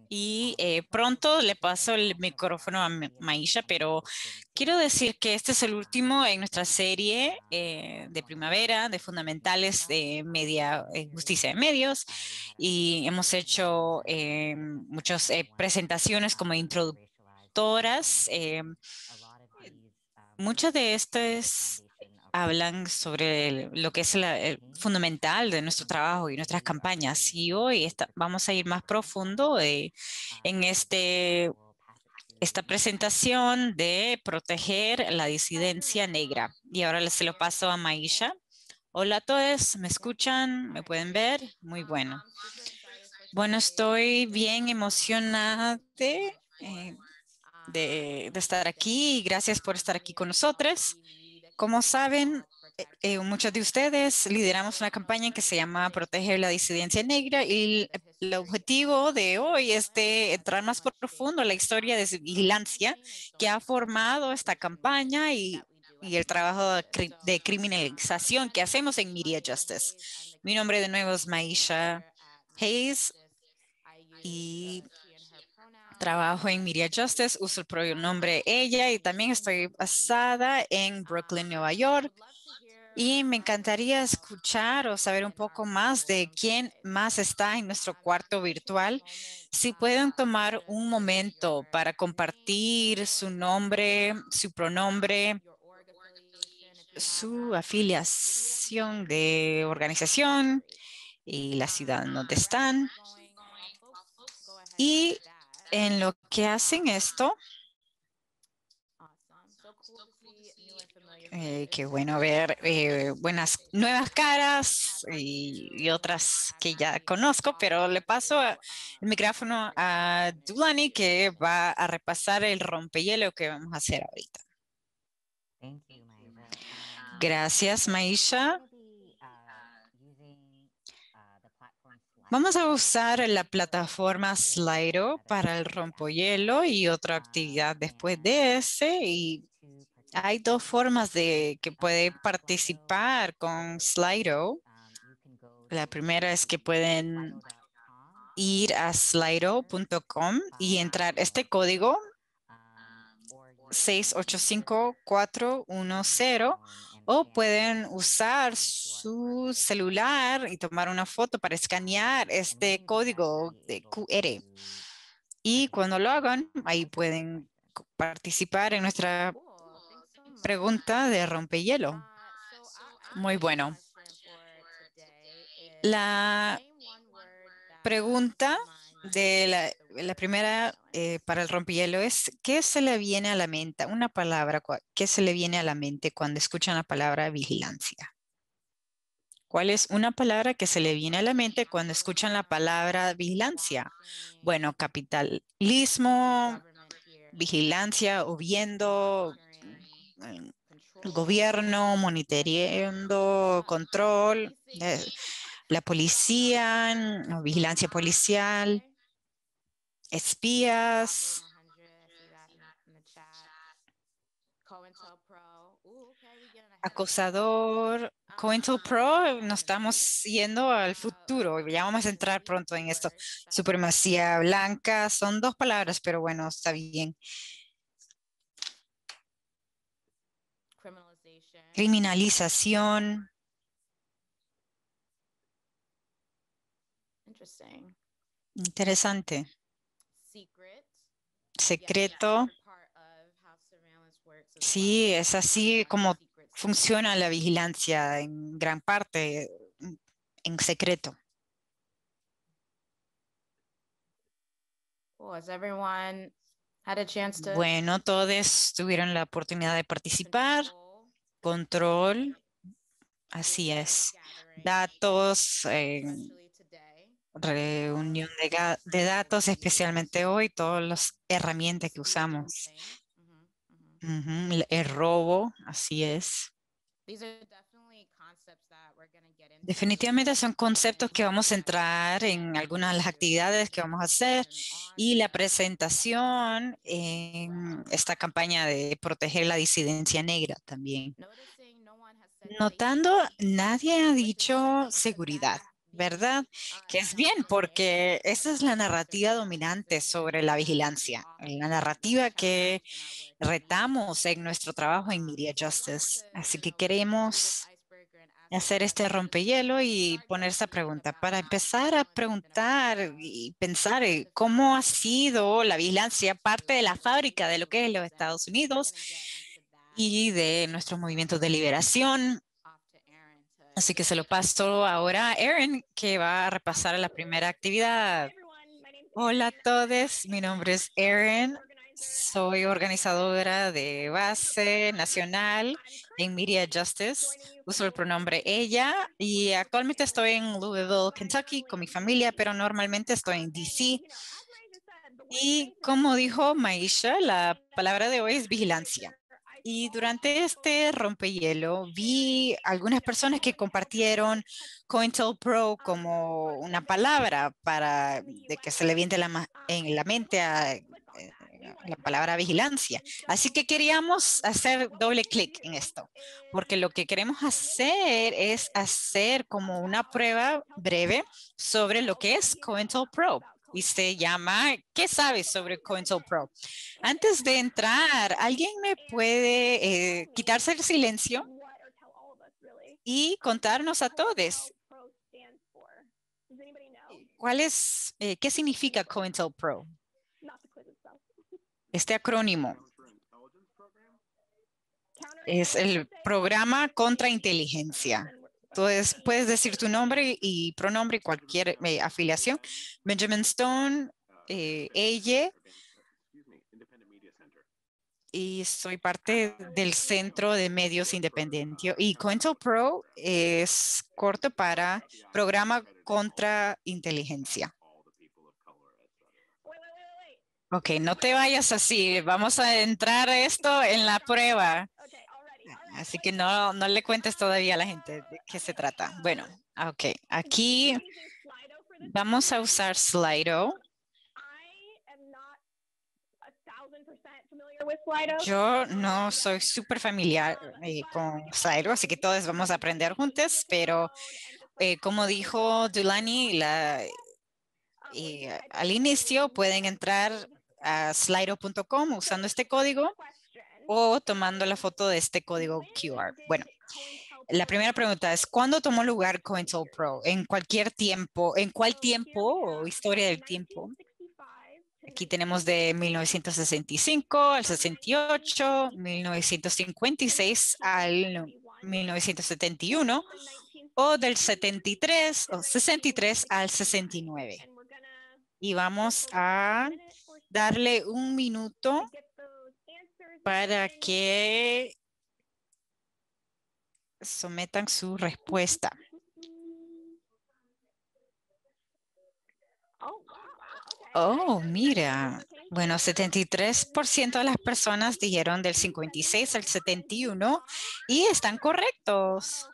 Y pronto le paso el micrófono a Maisha, pero quiero decir que este es el último en nuestra serie de primavera de fundamentales de media, justicia de medios, y hemos hecho muchas presentaciones como introductoras. Muchas de estas hablan sobre lo que es el fundamental de nuestro trabajo y nuestras campañas. Y hoy vamos a ir más profundo en esta presentación de proteger la disidencia negra. Y ahora se lo paso a Maisha. Hola a todos, ¿me escuchan? ¿Me pueden ver? Muy bueno. Bueno, estoy bien emocionada de estar aquí y gracias por estar aquí con nosotros. Como saben, muchos de ustedes lideramos una campaña que se llama Proteger la disidencia negra y el objetivo de hoy es de entrar más profundo en la historia de vigilancia que ha formado esta campaña y el trabajo de criminalización que hacemos en Media Justice. Mi nombre de nuevo es Maisha Hayes y trabajo en Media Justice, uso el pronombre ella y también estoy basada en Brooklyn, Nueva York. Y me encantaría escuchar o saber un poco más de quién más está en nuestro cuarto virtual. Si pueden tomar un momento para compartir su nombre, su pronombre, su afiliación de organización y la ciudad en donde están. Y en lo que hacen esto, qué bueno ver buenas nuevas caras y otras que ya conozco, pero le paso el micrófono a Dulani que va a repasar el rompehielo que vamos a hacer ahorita. Gracias, Maisha. Vamos a usar la plataforma Slido para el rompehielo y otra actividad después de ese. Y hay dos formas de que puede participar con Slido. La primera es que pueden ir a slido.com y entrar este código 685410 o pueden usar su celular y tomar una foto para escanear este código de QR. Y cuando lo hagan, ahí pueden participar en nuestra pregunta de rompehielo. Muy bueno. La pregunta de la primera para el rompehielo es, ¿qué se le viene a la mente? Una palabra, ¿qué se le viene a la mente cuando escuchan la palabra vigilancia? ¿Cuál es una palabra que se le viene a la mente cuando escuchan la palabra vigilancia? Bueno, capitalismo, vigilancia o viendo, el gobierno, monitoreando, control, la policía, vigilancia policial, espías, acosador, COINTELPRO, nos estamos yendo al futuro, ya vamos a entrar pronto en esto. Supremacía blanca, son dos palabras, pero bueno, está bien. Criminalización. Interesante. Secreto. Sí, es así como funciona la vigilancia en gran parte en secreto. Bueno, todos tuvieron la oportunidad de participar. Control, así es. Datos, reunión de datos, especialmente hoy, todas las herramientas que usamos. El robo, así es. Definitivamente son conceptos que vamos a entrar en algunas de las actividades que vamos a hacer y la presentación en esta campaña de proteger la disidencia negra también. Notando, nadie ha dicho seguridad. ¿verdad? Que es bien, porque esa es la narrativa dominante sobre la vigilancia, la narrativa que retamos en nuestro trabajo en Media Justice. Así que queremos hacer este rompehielo y poner esta pregunta. Para empezar a preguntar y pensar cómo ha sido la vigilancia parte de la fábrica de lo que es los Estados Unidos y de nuestros movimientos de liberación. Así que se lo paso ahora a Erin, que va a repasar la primera actividad. Hola a todos, mi nombre es Erin. Soy organizadora de base nacional en Media Justice. Uso el pronombre ella y actualmente estoy en Louisville, Kentucky con mi familia, pero normalmente estoy en DC. Y como dijo Maisha, la palabra de hoy es vigilancia. Y durante este rompehielo vi algunas personas que compartieron COINTELPRO como una palabra para de que se le viene en la mente a la palabra vigilancia. Así que queríamos hacer doble clic en esto, porque lo que queremos hacer es hacer como una prueba breve sobre lo que es COINTELPRO. Y se llama ¿Qué sabes sobre COINTELPRO? Antes de entrar, ¿alguien me puede quitarse el silencio y contarnos a todos qué significa COINTELPRO? Este acrónimo es el programa contra inteligencia. Entonces, puedes decir tu nombre y pronombre y cualquier afiliación. Benjamin Stone, ella, y soy parte del Centro de Medios Independientes. Y COINTELPRO es corto para Programa contra Inteligencia. Ok, no te vayas así. Vamos a entrar esto en la prueba. Así que no le cuentes todavía a la gente de qué se trata. Bueno, ok, aquí vamos a usar Slido. Yo no soy súper familiar con Slido, así que todos vamos a aprender juntos, pero como dijo Dulani, al inicio pueden entrar a slido.com usando este código o tomando la foto de este código QR. Bueno, la primera pregunta es, ¿cuándo tomó lugar COINTELPRO? ¿En cualquier tiempo? ¿En cuál tiempo o historia del tiempo? Aquí tenemos de 1965 al 68, 1956 al 1971 o del 73 o 63 al 69. Y vamos a darle un minuto para que sometan su respuesta. Oh, mira. Bueno, 73% de las personas dijeron del 56 al 71 y están correctos.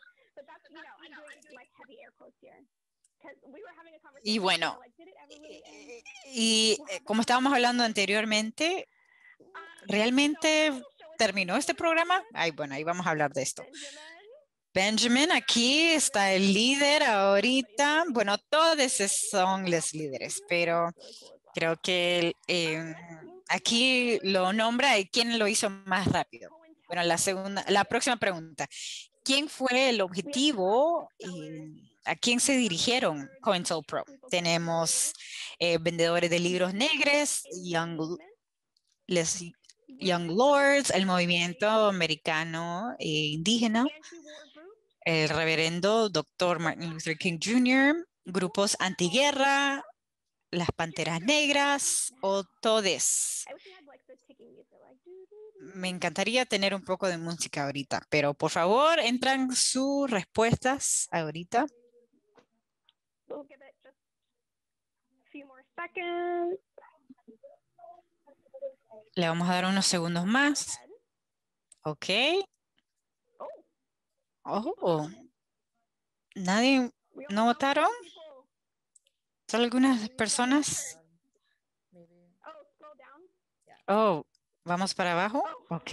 Y bueno, y como estábamos hablando anteriormente, ¿realmente terminó este programa? Ay, bueno, ahí vamos a hablar de esto. Benjamin, aquí está el líder ahorita. Bueno, todos son los líderes, pero creo que aquí lo nombra y quién lo hizo más rápido. Bueno, la próxima pregunta. ¿Quién fue el objetivo y a quién se dirigieron COINTELPRO? Tenemos vendedores de libros negros, Young Lords, el movimiento americano indígena, el reverendo Dr. Martin Luther King Jr., grupos antiguerra, las Panteras Negras o todes. Me encantaría tener un poco de música ahorita, pero por favor, entran sus respuestas ahorita. Le vamos a dar unos segundos más. Ok. Oh, ¿nadie no votaron? ¿Solo algunas personas? Oh, ¿vamos para abajo? Ok,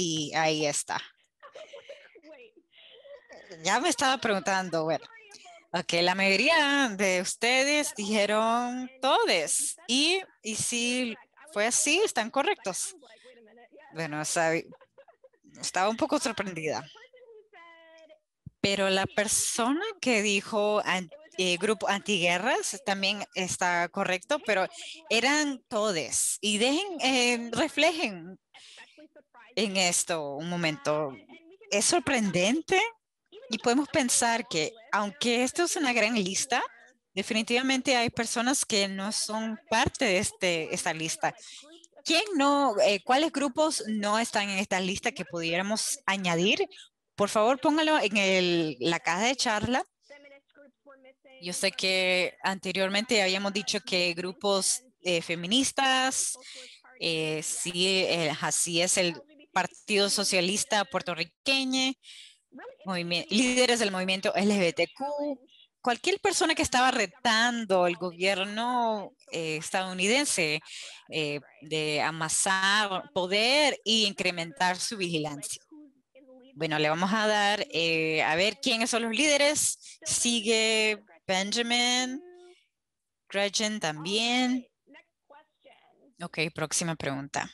ahí está. Ya me estaba preguntando, bueno. Ok, la mayoría de ustedes dijeron todes. Y si fue así, están correctos. Bueno, estaba un poco sorprendida. Pero la persona que dijo grupo antiguerras también está correcto, pero eran todes. Y reflejen en esto un momento. Es sorprendente y podemos pensar que aunque esto es una gran lista, definitivamente hay personas que no son parte de esta lista. ¿Cuáles grupos no están en esta lista que pudiéramos añadir? Por favor, póngalo en la caja de charla. Yo sé que anteriormente habíamos dicho que grupos feministas, sí, así es el Partido Socialista puertorriqueño, líderes del movimiento LGBTQ, cualquier persona que estaba retando el gobierno estadounidense de amasar poder e incrementar su vigilancia. Bueno, le vamos a dar a ver quiénes son los líderes. Sigue Benjamin, Gretchen también. Ok, próxima pregunta.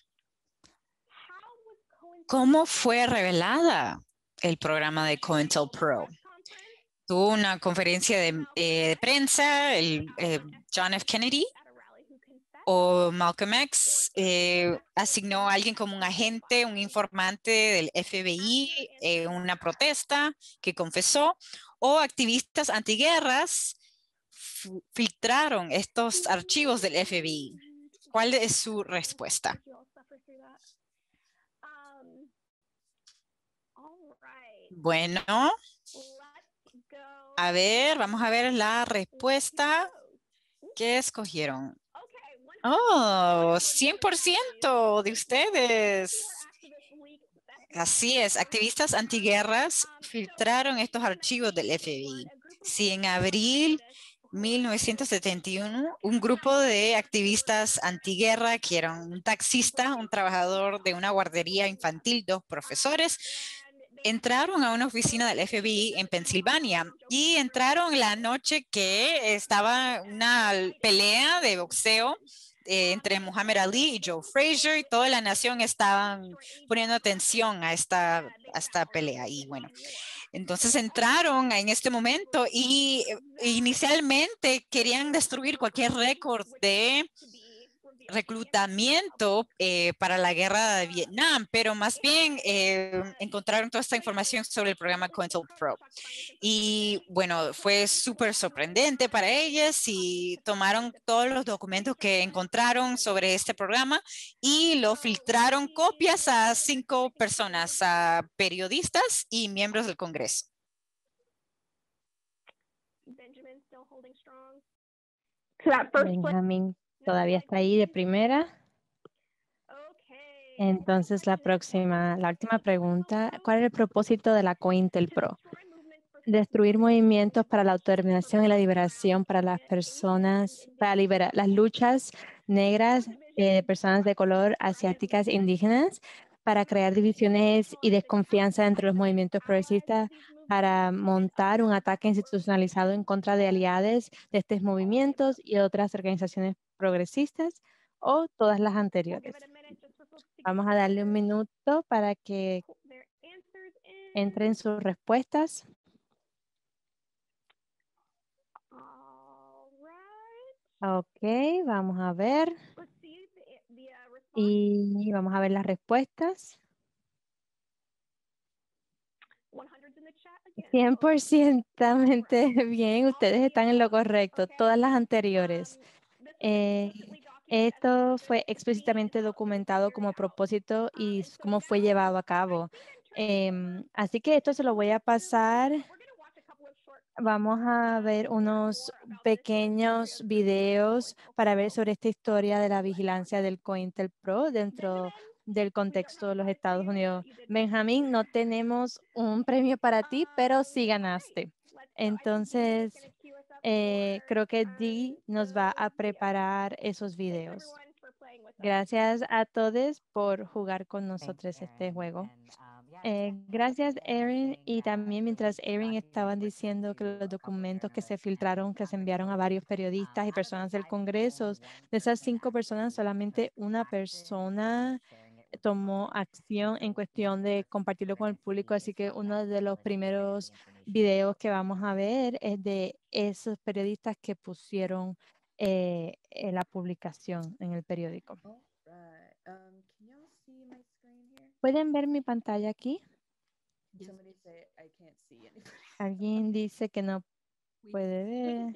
¿Cómo fue revelada el programa de COINTELPRO? Tuvo una conferencia de prensa, John F. Kennedy o Malcolm X asignó a alguien como un agente, un informante del FBI, una protesta que confesó, o activistas antiguerras filtraron estos archivos del FBI. ¿Cuál es su respuesta? Bueno, a ver, vamos a ver la respuesta que escogieron. Oh, 100% de ustedes. Así es, activistas antiguerras filtraron estos archivos del FBI. Sí, en abril 1971, un grupo de activistas antiguerra, que eran un taxista, un trabajador de una guardería infantil, dos profesores, entraron a una oficina del FBI en Pensilvania y entraron la noche que estaba una pelea de boxeo entre Muhammad Ali y Joe Frazier, y toda la nación estaban poniendo atención a esta pelea. Y bueno, entonces entraron en este momento y inicialmente querían destruir cualquier récord de reclutamiento para la guerra de Vietnam, pero más bien encontraron toda esta información sobre el programa COINTELPRO. Y bueno, fue súper sorprendente para ellas y tomaron todos los documentos que encontraron sobre este programa y lo filtraron copias a 5 personas, a periodistas y miembros del Congreso. Benjamín todavía está ahí de primera. Entonces la última pregunta, ¿cuál es el propósito de la COINTELPRO? Destruir movimientos para la autodeterminación y la liberación para las personas, para liberar las luchas negras de personas de color, asiáticas, indígenas, para crear divisiones y desconfianza entre los movimientos progresistas, para montar un ataque institucionalizado en contra de aliados de estos movimientos y otras organizaciones progresistas, o todas las anteriores. Vamos a darle un minuto para que entren sus respuestas. Ok, vamos a ver. Y vamos a ver las respuestas. 100% bien, ustedes están en lo correcto, todas las anteriores. Esto fue explícitamente documentado como propósito y cómo fue llevado a cabo. Así que esto se lo voy a pasar. Vamos a ver unos pequeños videos para ver sobre esta historia de la vigilancia del COINTELPRO dentro del contexto de los Estados Unidos. Benjamín, no tenemos un premio para ti, pero sí ganaste. Entonces, creo que Dee nos va a preparar esos videos. Gracias a todos por jugar con nosotros este juego. Gracias, Erin. Y también mientras Erin estaban diciendo que los documentos que se filtraron, que se enviaron a varios periodistas y personas del Congreso, de esas 5 personas, solamente una persona tomó acción en cuestión de compartirlo con el público. Así que uno de los primeros videos que vamos a ver es de esos periodistas que pusieron en la publicación en el periódico. ¿Pueden ver mi pantalla aquí? Alguien dice que no puede ver.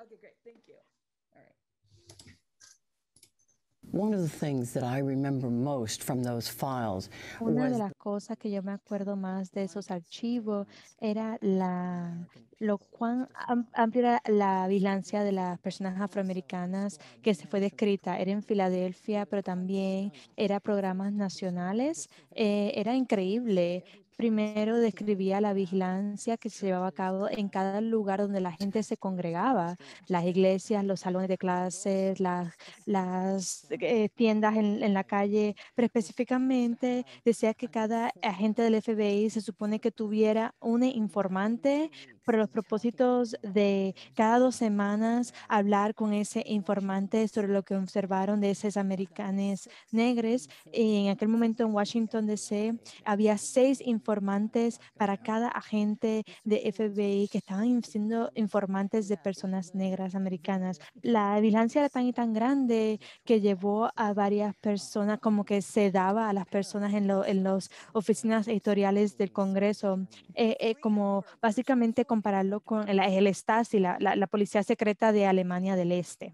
One of the things that I remember most from those files Una de was las cosas que yo me acuerdo más de esos archivos era lo cuán amplia era la vigilancia de las personas afroamericanas que se fue descrita. Era en Filadelfia, pero también era programas nacionales. Era increíble. Primero describía la vigilancia que se llevaba a cabo en cada lugar donde la gente se congregaba, las iglesias, los salones de clases, las tiendas en la calle, pero específicamente decía que cada agente del FBI se supone que tuviera un informante para los propósitos de cada 2 semanas hablar con ese informante sobre lo que observaron de esos americanos negros. Y en aquel momento en Washington, D.C., había 6 informantes para cada agente de FBI que estaban siendo informantes de personas negras americanas. La vigilancia era tan y tan grande que llevó a varias personas, como que se daba a las personas en las oficinas editoriales del Congreso, como básicamente compararlo con el Stasi, la policía secreta de Alemania del Este.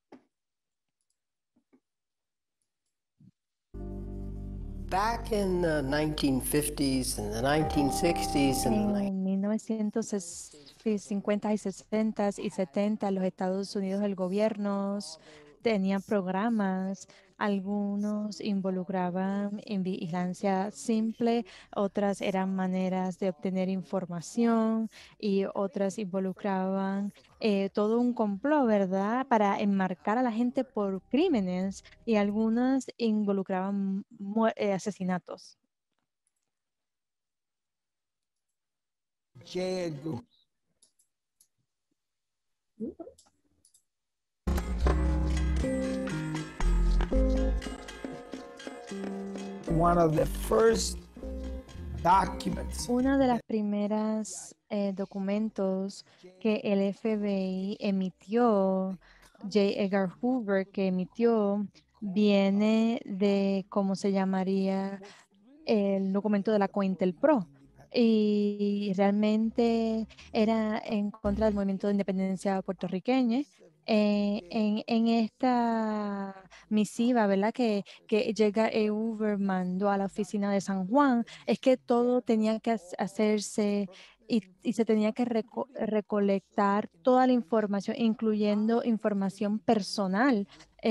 Back in the 1950s and the 1960s and the En 1950 y 60 y 70, los Estados Unidos, el gobierno tenía programas, algunos involucraban en vigilancia simple, otras eran maneras de obtener información y otras involucraban todo un complot, ¿verdad? Para enmarcar a la gente por crímenes y algunas involucraban asesinatos. J. Edgar. One of the first documents. Una de las primeras documentos que el FBI emitió, J. Edgar Hoover que emitió, viene de, ¿cómo se llamaría? El documento de la COINTELPRO. Y realmente era en contra del movimiento de independencia puertorriqueño. En esta misiva, ¿verdad? Que llega Hoover mandó a la oficina de San Juan, es que todo tenía que hacerse y se tenía que recolectar toda la información, incluyendo información personal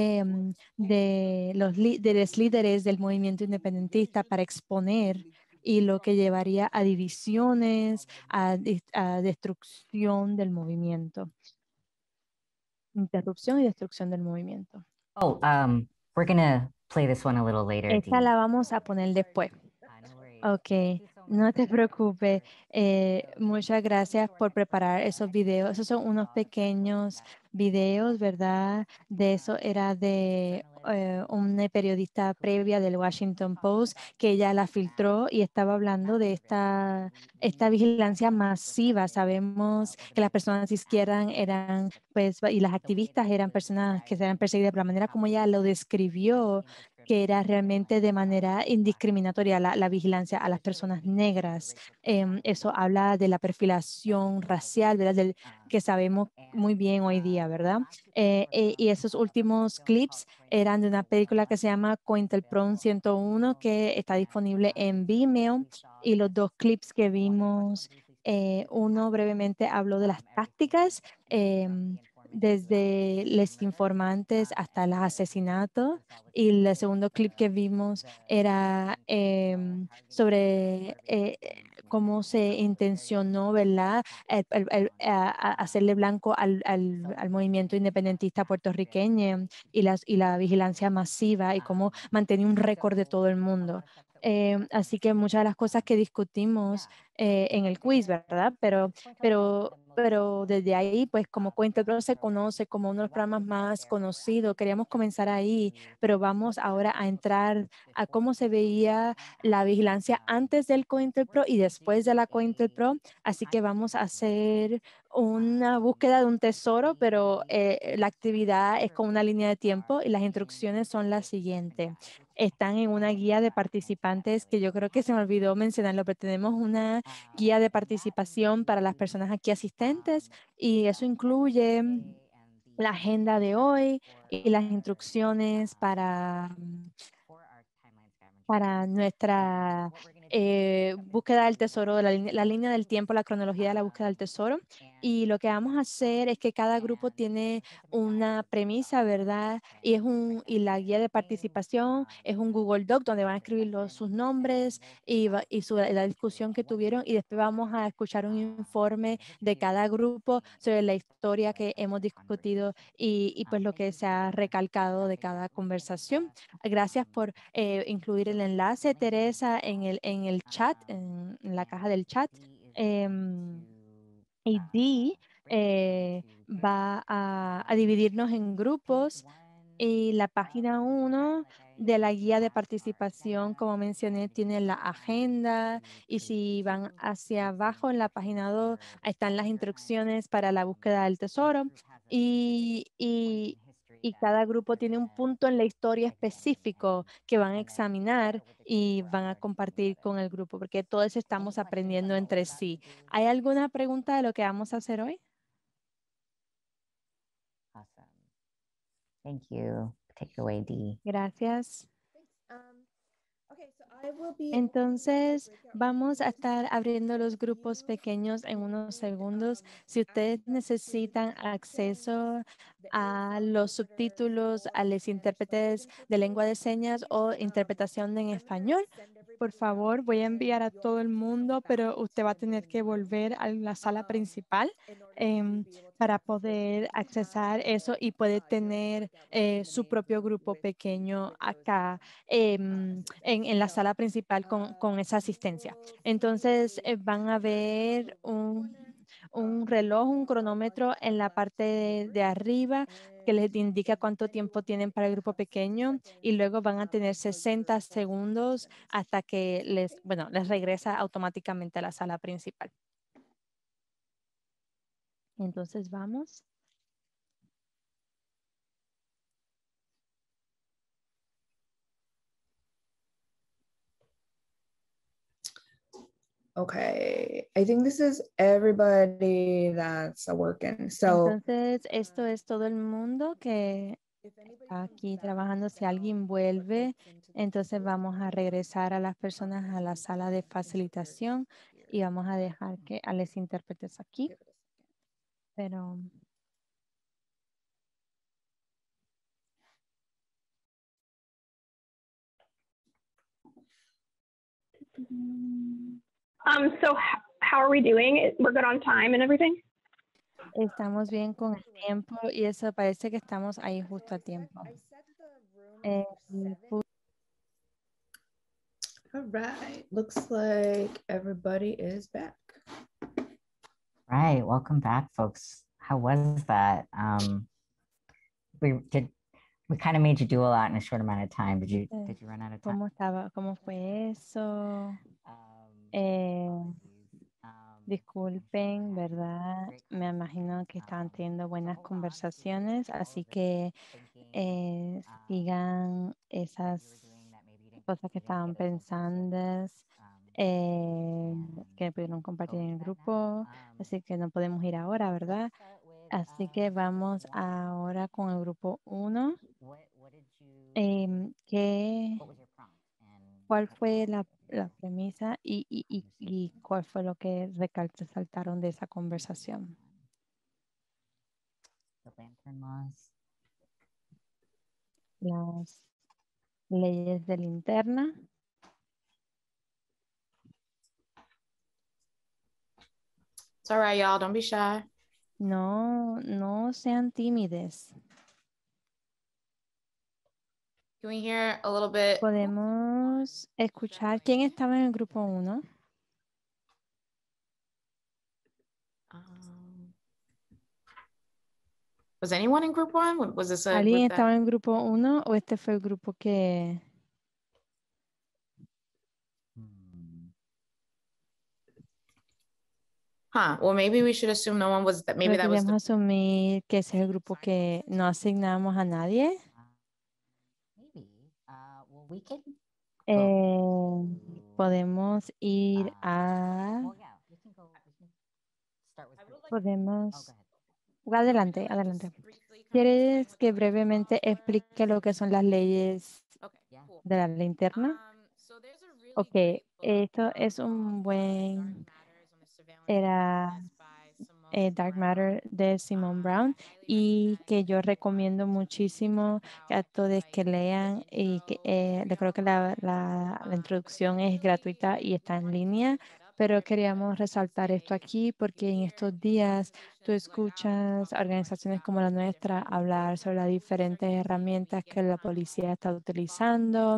de los líderes del movimiento independentista para exponer y lo que llevaría a divisiones, a destrucción del movimiento. Interrupción y destrucción del movimiento. Oh, we're gonna play this one a little later. Esta Dee. la vamos a poner después. No worries. Ok, no te preocupes. Muchas gracias por preparar esos videos. Esos son unos pequeños videos, ¿verdad? De eso era de una periodista previa del Washington Post que ella la filtró y estaba hablando de esta vigilancia masiva. Sabemos que las personas de izquierda eran, pues, y las activistas eran personas que eran perseguidas, pero la manera como ella lo describió, que era realmente de manera indiscriminatoria la vigilancia a las personas negras. Eso habla de la perfilación racial, ¿verdad? Que sabemos muy bien hoy día, ¿verdad? Y esos últimos clips eran de una película que se llama COINTELPRO 101, que está disponible en Vimeo. Y los 2 clips que vimos, uno brevemente habló de las tácticas, desde los informantes hasta los asesinatos. Y el segundo clip que vimos era sobre cómo se intencionó, ¿verdad? Hacerle blanco al movimiento independentista puertorriqueño y la vigilancia masiva y cómo mantenía un récord de todo el mundo. Así que muchas de las cosas que discutimos en el quiz, ¿verdad? Pero desde ahí, pues como COINTELPRO se conoce como uno de los programas más conocidos, queríamos comenzar ahí, pero vamos ahora a entrar a cómo se veía la vigilancia antes del COINTELPRO y después de la COINTELPRO. Así que vamos a hacer una búsqueda de un tesoro, pero la actividad es con una línea de tiempo y las instrucciones son las siguientes. Están en una guía de participantes que yo creo que se me olvidó mencionarlo, pero tenemos una guía de participación para las personas aquí asistentes y eso incluye la agenda de hoy y las instrucciones para nuestra búsqueda del tesoro, de la línea del tiempo, la cronología de la búsqueda del tesoro. Y lo que vamos a hacer es que cada grupo tiene una premisa, ¿verdad? Y la guía de participación es un Google Doc donde van a escribir sus nombres la discusión que tuvieron. Y después vamos a escuchar un informe de cada grupo sobre la historia que hemos discutido y pues lo que se ha recalcado de cada conversación. Gracias por incluir el enlace, Teresa, en el chat, en la caja del chat. Y Dee va a dividirnos en grupos y la página 1 de la guía de participación, como mencioné, tiene la agenda y si van hacia abajo en la página 2 están las instrucciones para la búsqueda del tesoro y cada grupo tiene un punto en la historia específico que van a examinar y van a compartir con el grupo porque todos estamos aprendiendo entre sí. ¿Hay alguna pregunta de lo que vamos a hacer hoy? Awesome. Thank you. Take it away, Dee. Gracias. Entonces, vamos a estar abriendo los grupos pequeños en unos segundos. Si ustedes necesitan acceso a los subtítulos, a los intérpretes de lengua de señas o interpretación en español, por favor, voy a enviar a todo el mundo, pero usted va a tener que volver a la sala principal para poder accesar eso y puede tener su propio grupo pequeño acá en la sala principal con esa asistencia. Entonces van a ver un reloj, un cronómetro en la parte de arriba que les indica cuánto tiempo tienen para el grupo pequeño y luego van a tener 60 segundos hasta que les regresa automáticamente a la sala principal. Entonces vamos. Okay, I think this is everybody that's working. So Entonces, esto es todo el mundo que está aquí trabajando. Si alguien vuelve, entonces vamos a regresar a las personas a la sala de facilitación y vamos a dejar que a los intérpretes aquí. Pero So how are we doing? We're good on time and everything? estamos bien con el tiempo y eso parece que estamos ahí justo a tiempo. all right, looks like everybody is back. Right. Welcome back, folks. How was that? We kind of made you do a lot in a short amount of time. Did you run out of time? ¿Cómo fue eso? Um, Disculpen, ¿verdad? Me imagino que están teniendo buenas conversaciones, así que sigan esas cosas que estaban pensando, que pudieron compartir en el grupo, así que no podemos ir ahora, ¿verdad? Así que vamos ahora con el grupo 1. ¿Cuál fue la premisa y cuál fue lo que resaltaron de esa conversación? Las leyes de linterna. It's all right, y'all. Don't be shy. No sean tímides. Can we hear a little bit? Podemos escuchar quién estaba en el grupo 1. Was anyone in group 1? Was this a ¿Alguien group estaba that... en el grupo 1 o este fue el grupo que... Well, maybe we should assume no one was that. Maybe that was Deberíamos asumir que ese es el grupo que no asignamos a nadie. Well, we can. Podemos ir a... Well, yeah, we can go. We can start with. group. Podemos... Go ahead. Adelante, adelante. ¿Quieres que brevemente explique lo que son las leyes de la linterna? Ok, esto es un buen... Era Dark Matter de Simone Brown y que yo recomiendo muchísimo a todos que lean y que creo que la introducción es gratuita y está en línea, pero queríamos resaltar esto aquí porque en estos días tú escuchas organizaciones como la nuestra hablar sobre las diferentes herramientas que la policía está utilizando.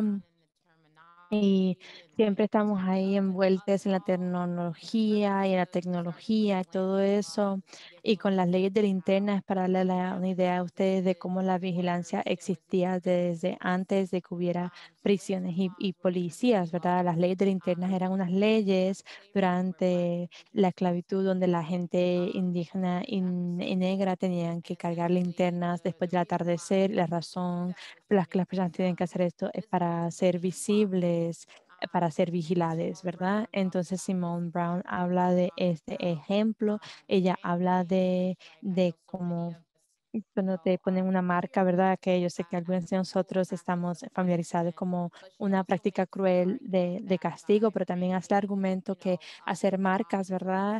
Y siempre estamos ahí envueltos en la tecnología y en la tecnología y todo eso. Y con las leyes de linterna es para darle una idea a ustedes de cómo la vigilancia existía desde antes de que hubiera prisiones y policías, ¿verdad? Las leyes de linternas eran unas leyes durante la esclavitud donde la gente indígena y negra tenían que cargar linternas después del atardecer. La razón por la que las personas tienen que hacer esto es para ser visibles, para ser vigiladas, ¿verdad? Entonces Simone Brown habla de este ejemplo. Ella habla de cómo cuando te ponen una marca, ¿verdad? Que yo sé que algunos de nosotros estamos familiarizados como una práctica cruel de castigo, pero también hace el argumento que hacer marcas, ¿verdad?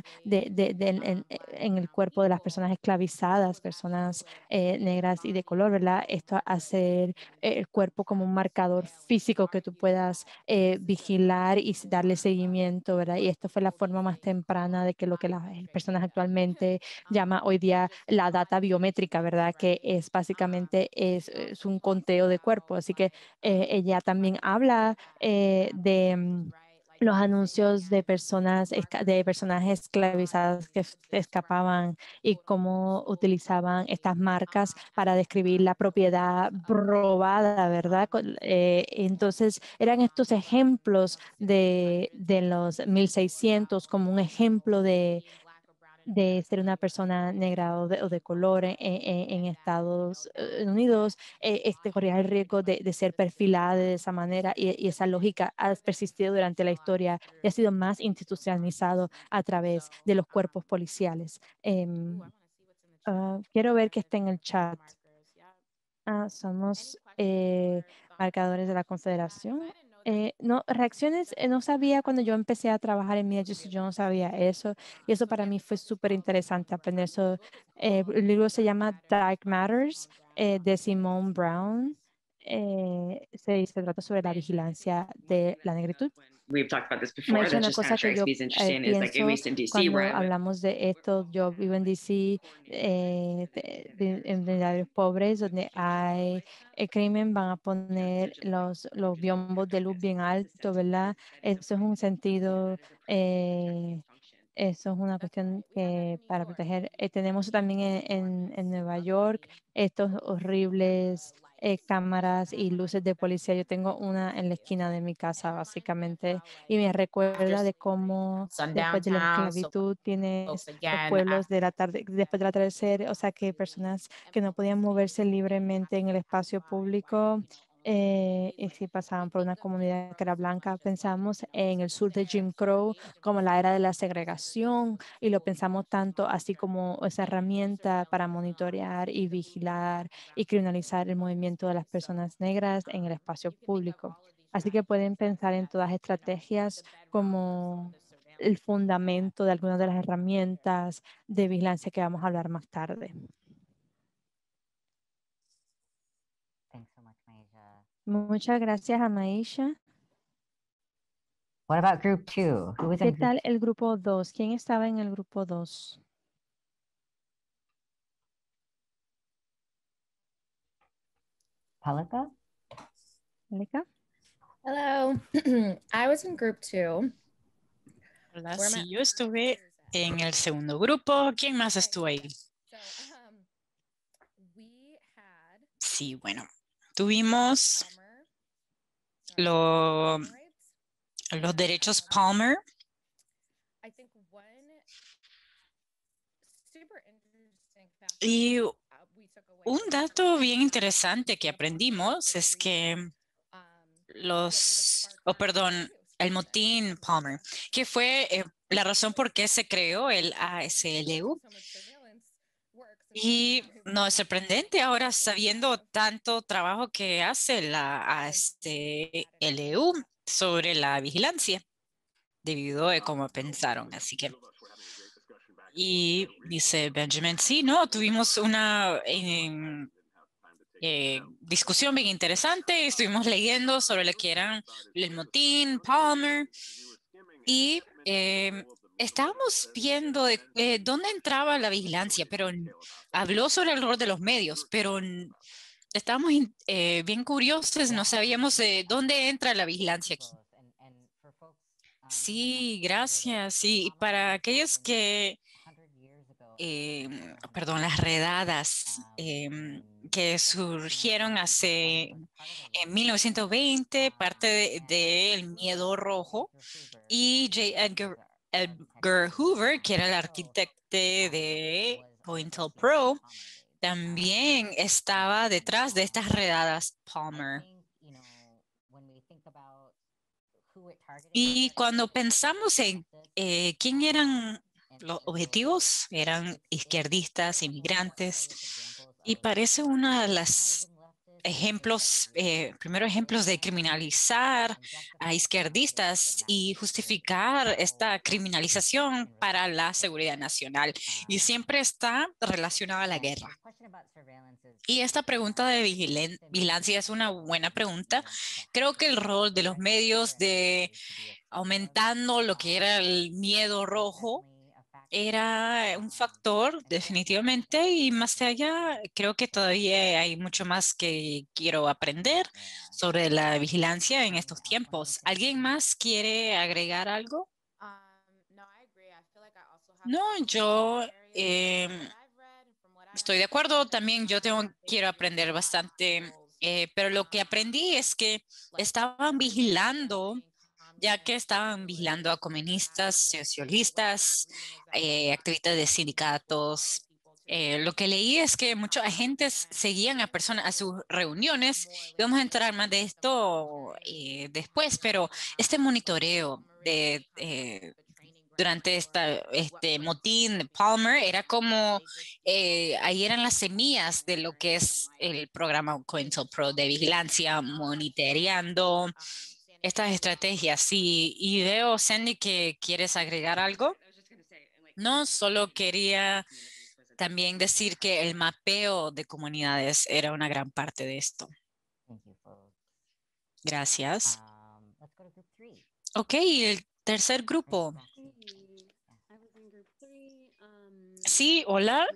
En el cuerpo de las personas esclavizadas, personas negras y de color, ¿verdad? Esto hacer el cuerpo como un marcador físico que tú puedas vigilar y darle seguimiento, ¿verdad? Y esto fue la forma más temprana de que lo que las personas actualmente llama hoy día la data biométrica, ¿verdad? Que es básicamente es un conteo de cuerpo. Así que ella también habla de los anuncios de de personajes esclavizadas que escapaban y cómo utilizaban estas marcas para describir la propiedad robada, ¿verdad? Entonces, eran estos ejemplos de los 1600 como un ejemplo de ser una persona negra o de color en Estados Unidos, corría el riesgo de ser perfilada de esa manera y esa lógica ha persistido durante la historia y ha sido más institucionalizado a través de los cuerpos policiales. Quiero ver que está en el chat. Somos marcadores de la Confederación. No, reacciones, no sabía cuando yo empecé a trabajar en Media yo no sabía eso. Y eso para mí fue súper interesante aprender eso. El libro se llama Dark Matters de Simone Brown. Se trata sobre la vigilancia de la negritud. We've talked about this Me ha before. dicho That una just kind cosa of que strikes yo me as interesting is like, at pienso least in DC, cuando where I live. hablamos de esto. Yo vivo en DC, en áreas pobres, donde hay el crimen, van a poner los biombos de luz bien alto, ¿verdad? Eso es un sentido, eso es una cuestión que para proteger. Tenemos también en Nueva York estos horribles cámaras y luces de policía. Yo tengo una en la esquina de mi casa, básicamente, y me recuerda de cómo Sundown después de la town, so esclavitud folks tienes los again. pueblos de la tarde, después del atardecer, o sea que personas que no podían moverse libremente en el espacio público. Y si pasaban por una comunidad que era blanca, pensamos en el sur de Jim Crow como la era de la segregación y lo pensamos tanto así como esa herramienta para monitorear y vigilar y criminalizar el movimiento de las personas negras en el espacio público. Así que pueden pensar en todas estrategias como el fundamento de algunas de las herramientas de vigilancia que vamos a hablar más tarde. Thanks so much, Maisha. Muchas gracias a Maisha. What about group 2? Who was ¿Qué in group tal el grupo 2? ¿Quién estaba en el grupo 2? Palika? Angélica. Hello. I was in group 2. Hola, sí, yo estuve en el segundo grupo. ¿Quién más estuvo ahí? Sí, bueno, tuvimos los derechos Palmer. Y un dato bien interesante que aprendimos es que el motín Palmer, que fue la razón por qué se creó el ASLU. Y no es sorprendente ahora sabiendo tanto trabajo que hace la ASLU sobre la vigilancia, debido a cómo pensaron. Así que, y dice Benjamin, sí, no, tuvimos una discusión bien interesante. Estuvimos leyendo sobre lo que eran el motín, Palmer, y estábamos viendo dónde entraba la vigilancia, pero habló sobre el rol de los medios, pero estábamos bien curiosos, no sabíamos dónde entra la vigilancia aquí. Sí, gracias. Sí, y para aquellos que, perdón, las redadas que surgieron en 1920, parte del miedo rojo, y Edgar Hoover, que era el arquitecto de COINTELPRO, también estaba detrás de estas redadas Palmer. Y cuando pensamos en quién eran los objetivos, eran izquierdistas, inmigrantes, y parece uno de los primeros ejemplos de criminalizar a izquierdistas y justificar esta criminalización para la seguridad nacional. Y siempre está relacionada a la guerra. Y esta pregunta de vigilancia es una buena pregunta. Creo que el rol de los medios de aumentando lo que era el miedo rojo era un factor definitivamente, y más allá creo que todavía hay mucho más que quiero aprender sobre la vigilancia en estos tiempos. ¿Alguien más quiere agregar algo? No, yo estoy de acuerdo. También yo quiero aprender bastante, pero lo que aprendí es que estaban vigilando, ya que estaban vigilando a comunistas, socialistas, activistas de sindicatos. Lo que leí es que muchos agentes seguían a personas a sus reuniones. Vamos a entrar más de esto después, pero este monitoreo durante este motín de Palmer era como, ahí eran las semillas de lo que es el programa COINTELPRO de vigilancia, monitoreando estas estrategias. Sí, y veo, Sandy, que quieres agregar algo. No, solo quería también decir que el mapeo de comunidades era una gran parte de esto. Gracias. Ok, el tercer grupo. Sí, hola.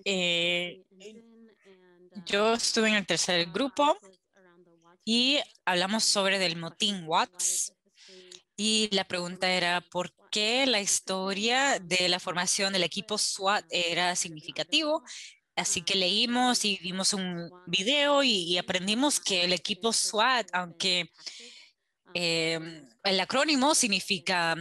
Yo estuve en el tercer grupo y hablamos sobre del motín Watts. Y la pregunta era, ¿por qué la historia de la formación del equipo SWAT era significativo? Así que leímos y vimos un video y aprendimos que el equipo SWAT, aunque el acrónimo significa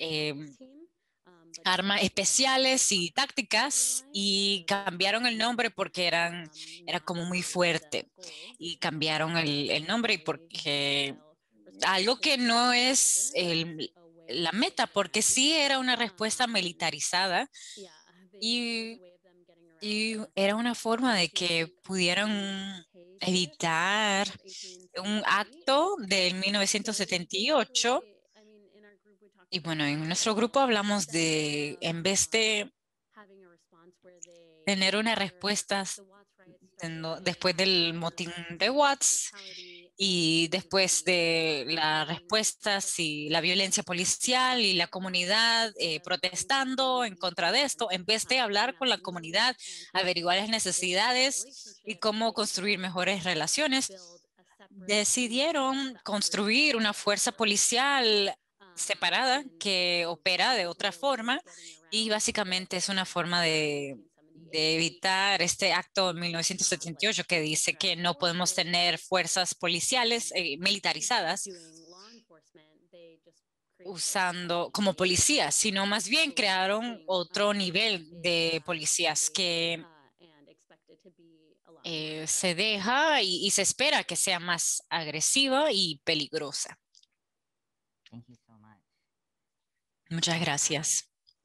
armas especiales y tácticas, y cambiaron el nombre porque era como muy fuerte, y cambiaron el nombre porque algo que no es la meta, porque sí era una respuesta militarizada y era una forma de que pudieran evitar un acto del 1978. Y bueno, en nuestro grupo hablamos de, en vez de tener una respuesta después del motín de Watts y después de las respuestas y la violencia policial y la comunidad protestando en contra de esto, en vez de hablar con la comunidad, averiguar las necesidades y cómo construir mejores relaciones, decidieron construir una fuerza policial separada que opera de otra forma y básicamente es una forma de evitar este acto de 1978 que dice que no podemos tener fuerzas policiales militarizadas usando como policías, sino más bien crearon otro nivel de policías que se deja y se espera que sea más agresiva y peligrosa. Thank you so much. Muchas gracias.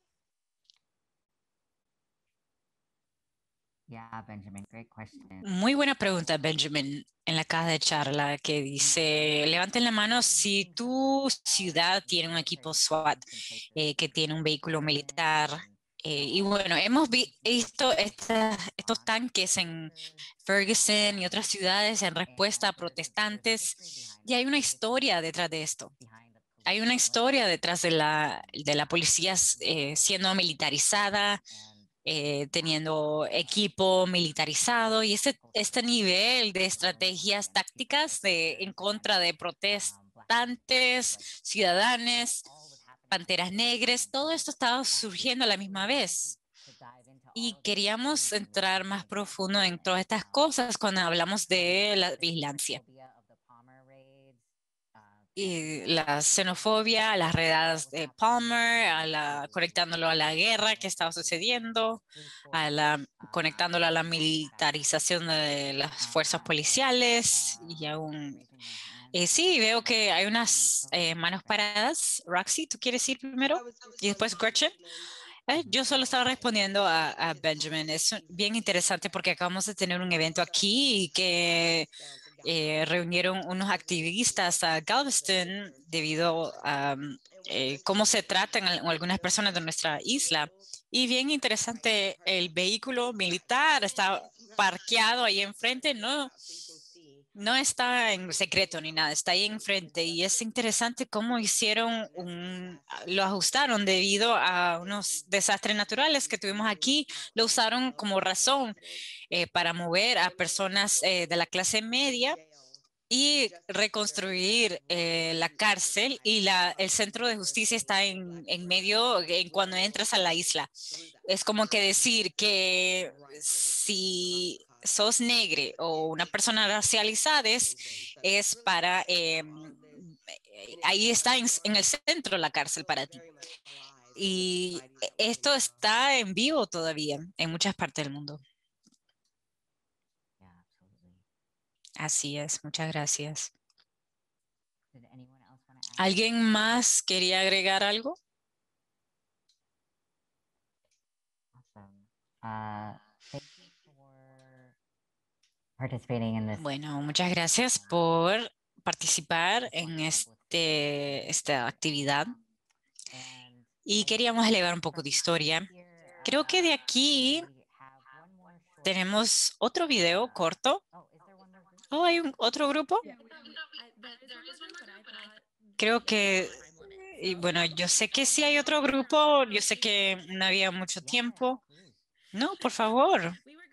Yeah, Benjamin, great question. Muy buena pregunta, Benjamin, en la caja de charla que dice, levanten la mano si tu ciudad tiene un equipo SWAT que tiene un vehículo militar. Y bueno, hemos visto estos tanques en Ferguson y otras ciudades en respuesta a protestantes y hay una historia detrás de esto. Hay una historia detrás de la policía siendo militarizada, teniendo equipo militarizado y este nivel de estrategias tácticas en contra de protestantes, ciudadanos, panteras negras, todo esto estaba surgiendo a la misma vez. Y queríamos entrar más profundo en todas estas cosas cuando hablamos de la vigilancia. Y la xenofobia, las redadas de Palmer, conectándolo a la guerra que estaba sucediendo, conectándolo a la militarización de las fuerzas policiales y aún... sí, veo que hay unas manos paradas. Roxy, ¿tú quieres ir primero? Y después Gretchen. Yo solo estaba respondiendo a Benjamin. Es bien interesante porque acabamos de tener un evento aquí y que reunieron unos activistas a Galveston debido a cómo se tratan algunas personas de nuestra isla. Y bien interesante, el vehículo militar está parqueado ahí enfrente, no está en secreto ni nada, está ahí enfrente y es interesante cómo lo ajustaron debido a unos desastres naturales que tuvimos aquí, lo usaron como razón para mover a personas de la clase media y reconstruir la cárcel y el centro de justicia está en medio cuando entras a la isla. Es como que decir que si sos negre o una persona racializada es para, ahí está en el centro la cárcel para ti. Y esto está en vivo todavía en muchas partes del mundo. Yeah, absolutely. Así es, muchas gracias. Did anyone else want to add? ¿Alguien más quería agregar algo? Awesome. Thank you for participating in this. Bueno, muchas gracias por participar en esta actividad. Y queríamos elevar un poco de historia. Creo que de aquí tenemos otro video corto. Oh, ¿hay otro grupo? Creo que, y bueno, yo sé que sí hay otro grupo. Yo sé que no había mucho tiempo. No, por favor.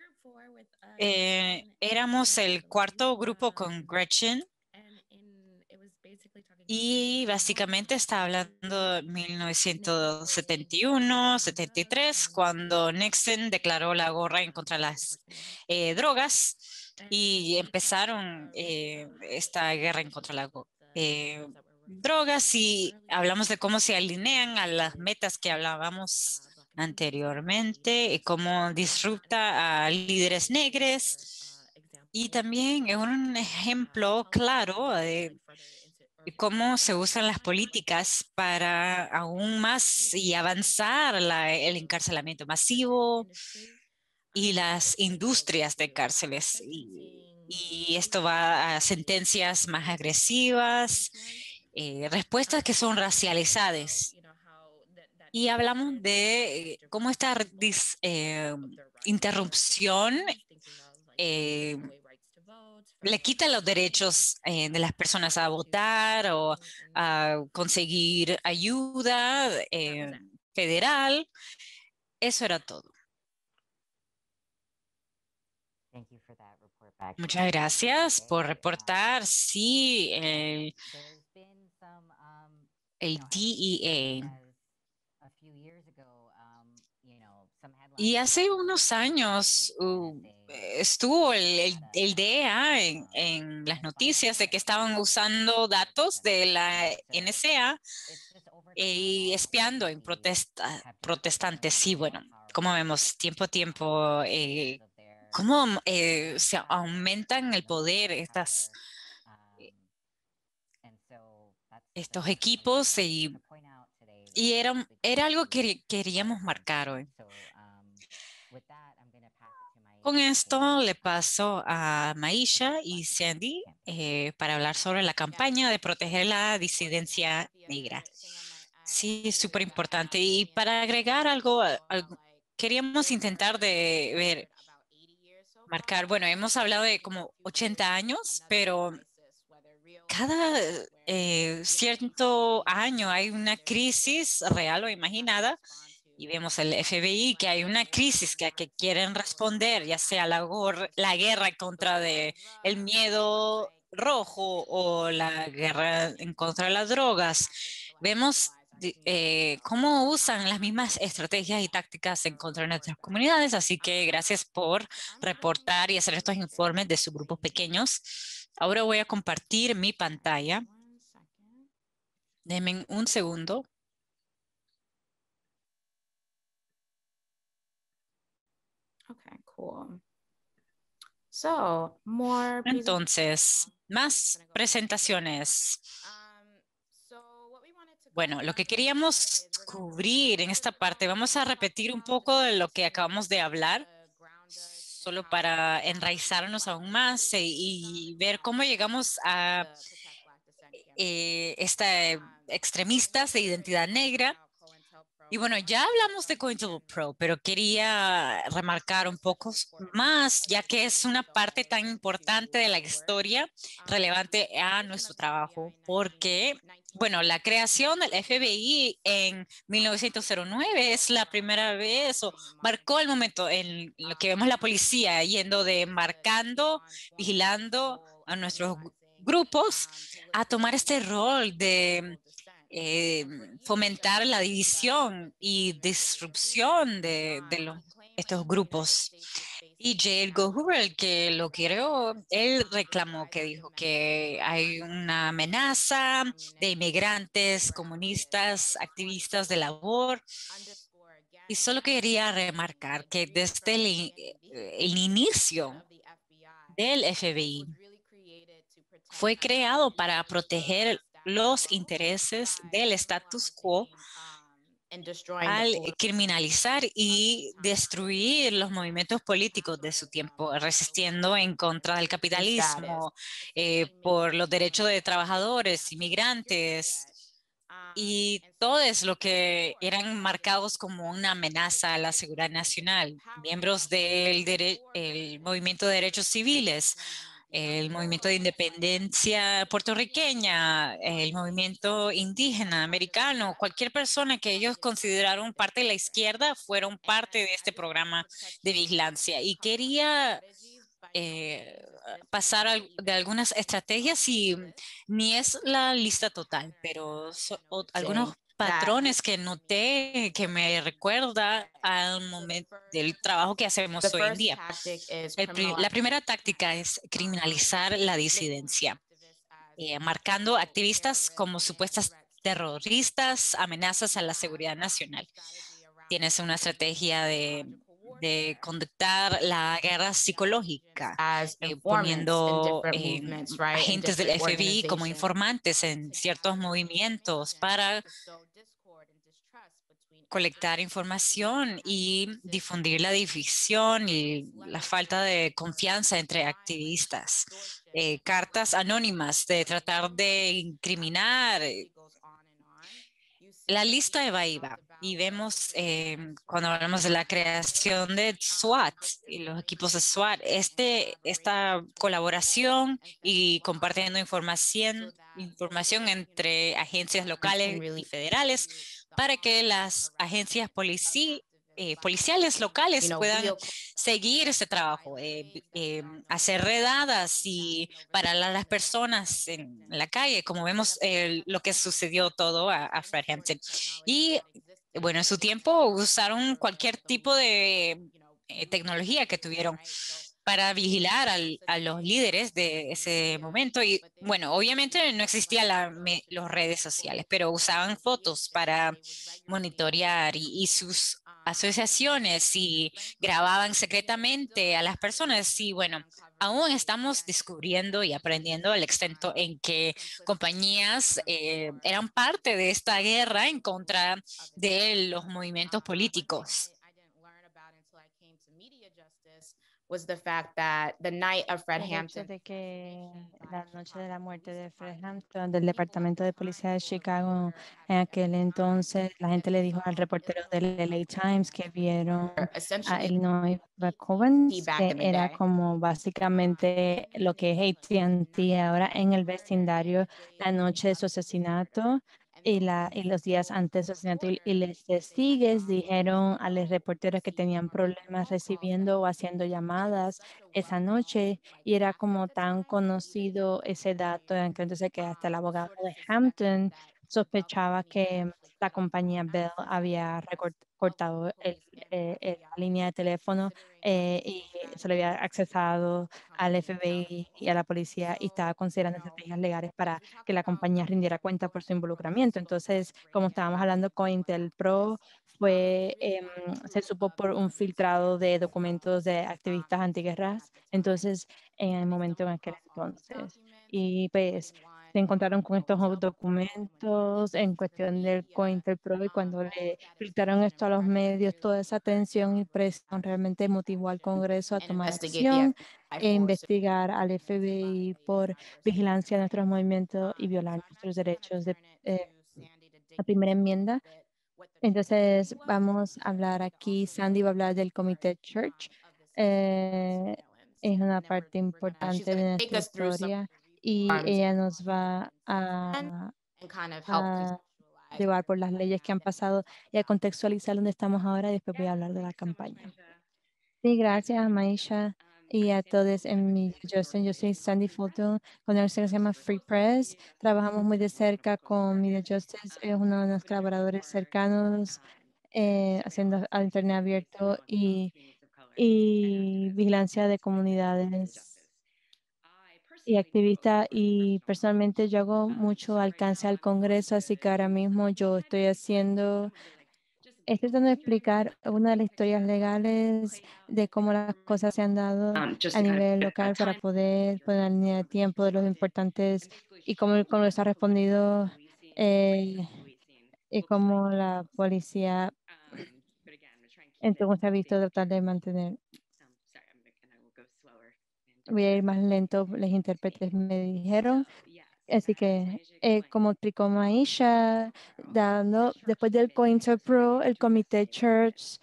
Éramos el cuarto grupo con Gretchen. Y básicamente está hablando de 1971, 73, cuando Nixon declaró la guerra en contra de las drogas y empezaron esta guerra en contra de las drogas y hablamos de cómo se alinean a las metas que hablábamos anteriormente y cómo disrupta a líderes negros y también es un ejemplo claro de cómo se usan las políticas para aún más y avanzar el encarcelamiento masivo y las industrias de cárceles. Y esto va a sentencias más agresivas, respuestas que son racializadas. Y hablamos de cómo esta interrupción le quita los derechos de las personas a votar o a conseguir ayuda federal. Eso era todo. Muchas gracias por reportar. Sí, el DEA. Y hace unos años estuvo el DEA en las noticias de que estaban usando datos de la NSA y espiando en protestantes. Sí, bueno, como vemos, tiempo a tiempo, cómo se aumentan el poder estos equipos y era algo que queríamos marcar hoy. Con esto le paso a Maisha y Sandy para hablar sobre la campaña de proteger la disidencia negra. Sí, es súper importante. Y para agregar algo, queríamos intentar de ver, marcar, bueno, hemos hablado de como 80 años, pero cada cierto año hay una crisis real o imaginada y vemos el FBI que hay una crisis que quieren responder, ya sea la guerra contra el miedo rojo o la guerra en contra de las drogas. Vemos cómo usan las mismas estrategias y tácticas en contra de nuestras comunidades, así que gracias por reportar y hacer estos informes de sus grupos pequeños. Ahora voy a compartir mi pantalla. Denme un segundo. Okay, cool. So, more Entonces, más presentaciones. Bueno, lo que queríamos cubrir en esta parte, vamos a repetir un poco de lo que acabamos de hablar, solo para enraizarnos aún más y ver cómo llegamos a extremistas de identidad negra. Y bueno, ya hablamos de COINTELPRO, pero quería remarcar un poco más, ya que es una parte tan importante de la historia relevante a nuestro trabajo, porque, bueno, la creación del FBI en 1909 es la primera vez o marcó el momento en lo que vemos la policía yendo de marcando, vigilando a nuestros grupos a tomar este rol de fomentar la división y disrupción de estos grupos. Y J. Edgar Hoover, que lo creó, él reclamó que dijo que hay una amenaza de inmigrantes, comunistas, activistas de labor. Y solo quería remarcar que desde el inicio del FBI fue creado para proteger los intereses del status quo al criminalizar y destruir los movimientos políticos de su tiempo, resistiendo en contra del capitalismo, por los derechos de trabajadores, inmigrantes y todo es lo que eran marcados como una amenaza a la seguridad nacional, miembros del el movimiento de derechos civiles, el movimiento de independencia puertorriqueña, el movimiento indígena americano, cualquier persona que ellos consideraron parte de la izquierda fueron parte de este programa de vigilancia. Y quería pasar de algunas estrategias y ni es la lista total, pero algunos patrones que noté que me recuerda al momento del trabajo que hacemos hoy en día. La primera táctica es criminalizar la disidencia, marcando activistas como supuestas terroristas, amenazas a la seguridad nacional. Tienes una estrategia de conductar la guerra psicológica, poniendo agentes del FBI como informantes en ciertos movimientos para colectar información y difundir la división y la falta de confianza entre activistas. Cartas anónimas de tratar de incriminar. La lista va y va. Y vemos cuando hablamos de la creación de SWAT y los equipos de SWAT, esta colaboración y compartiendo información entre agencias locales y federales para que las agencias policiales locales puedan seguir ese trabajo, hacer redadas y parar a las personas en la calle, como vemos lo que sucedió todo a Fred Hampton. Y bueno, en su tiempo usaron cualquier tipo de tecnología que tuvieron para vigilar a los líderes de ese momento. Y bueno, obviamente no existían las redes sociales, pero usaban fotos para monitorear y sus asociaciones y grababan secretamente a las personas. Y bueno, aún estamos descubriendo y aprendiendo el extent en que compañías eran parte de esta guerra en contra de los movimientos políticos. Was the fact that the night of Fred El hecho Hampton, de que la noche de la muerte de Fred Hampton del Departamento de Policía de Chicago, en aquel entonces la gente le dijo al reportero del LA Times que vieron a essentially Illinois Owens, back que in the era day. como básicamente lo que es AT&T ahora en el vecindario la noche de su asesinato. Y los días antes del asesinato, y los testigos dijeron a los reporteros que tenían problemas recibiendo o haciendo llamadas esa noche, y era como tan conocido ese dato entonces que hasta el abogado de Hampton sospechaba que la compañía Bell había cortado la línea de teléfono y se le había accesado al FBI y a la policía, y estaba considerando estrategias legales para que la compañía rindiera cuenta por su involucramiento. Entonces, como estábamos hablando con Intel Pro, se supo por un filtrado de documentos de activistas antiguerras, entonces en el momento en aquel entonces. Y pues se encontraron con estos documentos en cuestión del COINTELPRO, y cuando le filtraron esto a los medios, toda esa tensión y presión realmente motivó al Congreso a tomar acción e investigar al FBI por vigilancia de nuestros movimientos y violar nuestros derechos de la primera enmienda. Entonces, vamos a hablar aquí, Sandy va a hablar del Comité Church. Es una parte importante de nuestra historia y ella nos va a llevar por las leyes que han pasado y a contextualizar dónde estamos ahora, y después voy a hablar de la campaña. Sí, gracias, Maisha, y a todos en mi Justin. Yo soy Sandy Fulton con una organización que se llama Free Press. Trabajamos muy de cerca con Media Justice, es uno de nuestros colaboradores cercanos, haciendo al Internet abierto y vigilancia de comunidades y activista, y personalmente yo hago mucho alcance al Congreso, así que ahora mismo yo estoy tratando de explicar una de las historias legales de cómo las cosas se han dado Just a to kind of nivel fit local that para time. poder poner la línea de tiempo de los importantes y cómo el Congreso ha respondido, y cómo la policía entonces ha visto tratar de mantener. Voy a ir más lento, los intérpretes me dijeron. Así que, como explicó Maisha, después del COINTELPRO, el Comité Church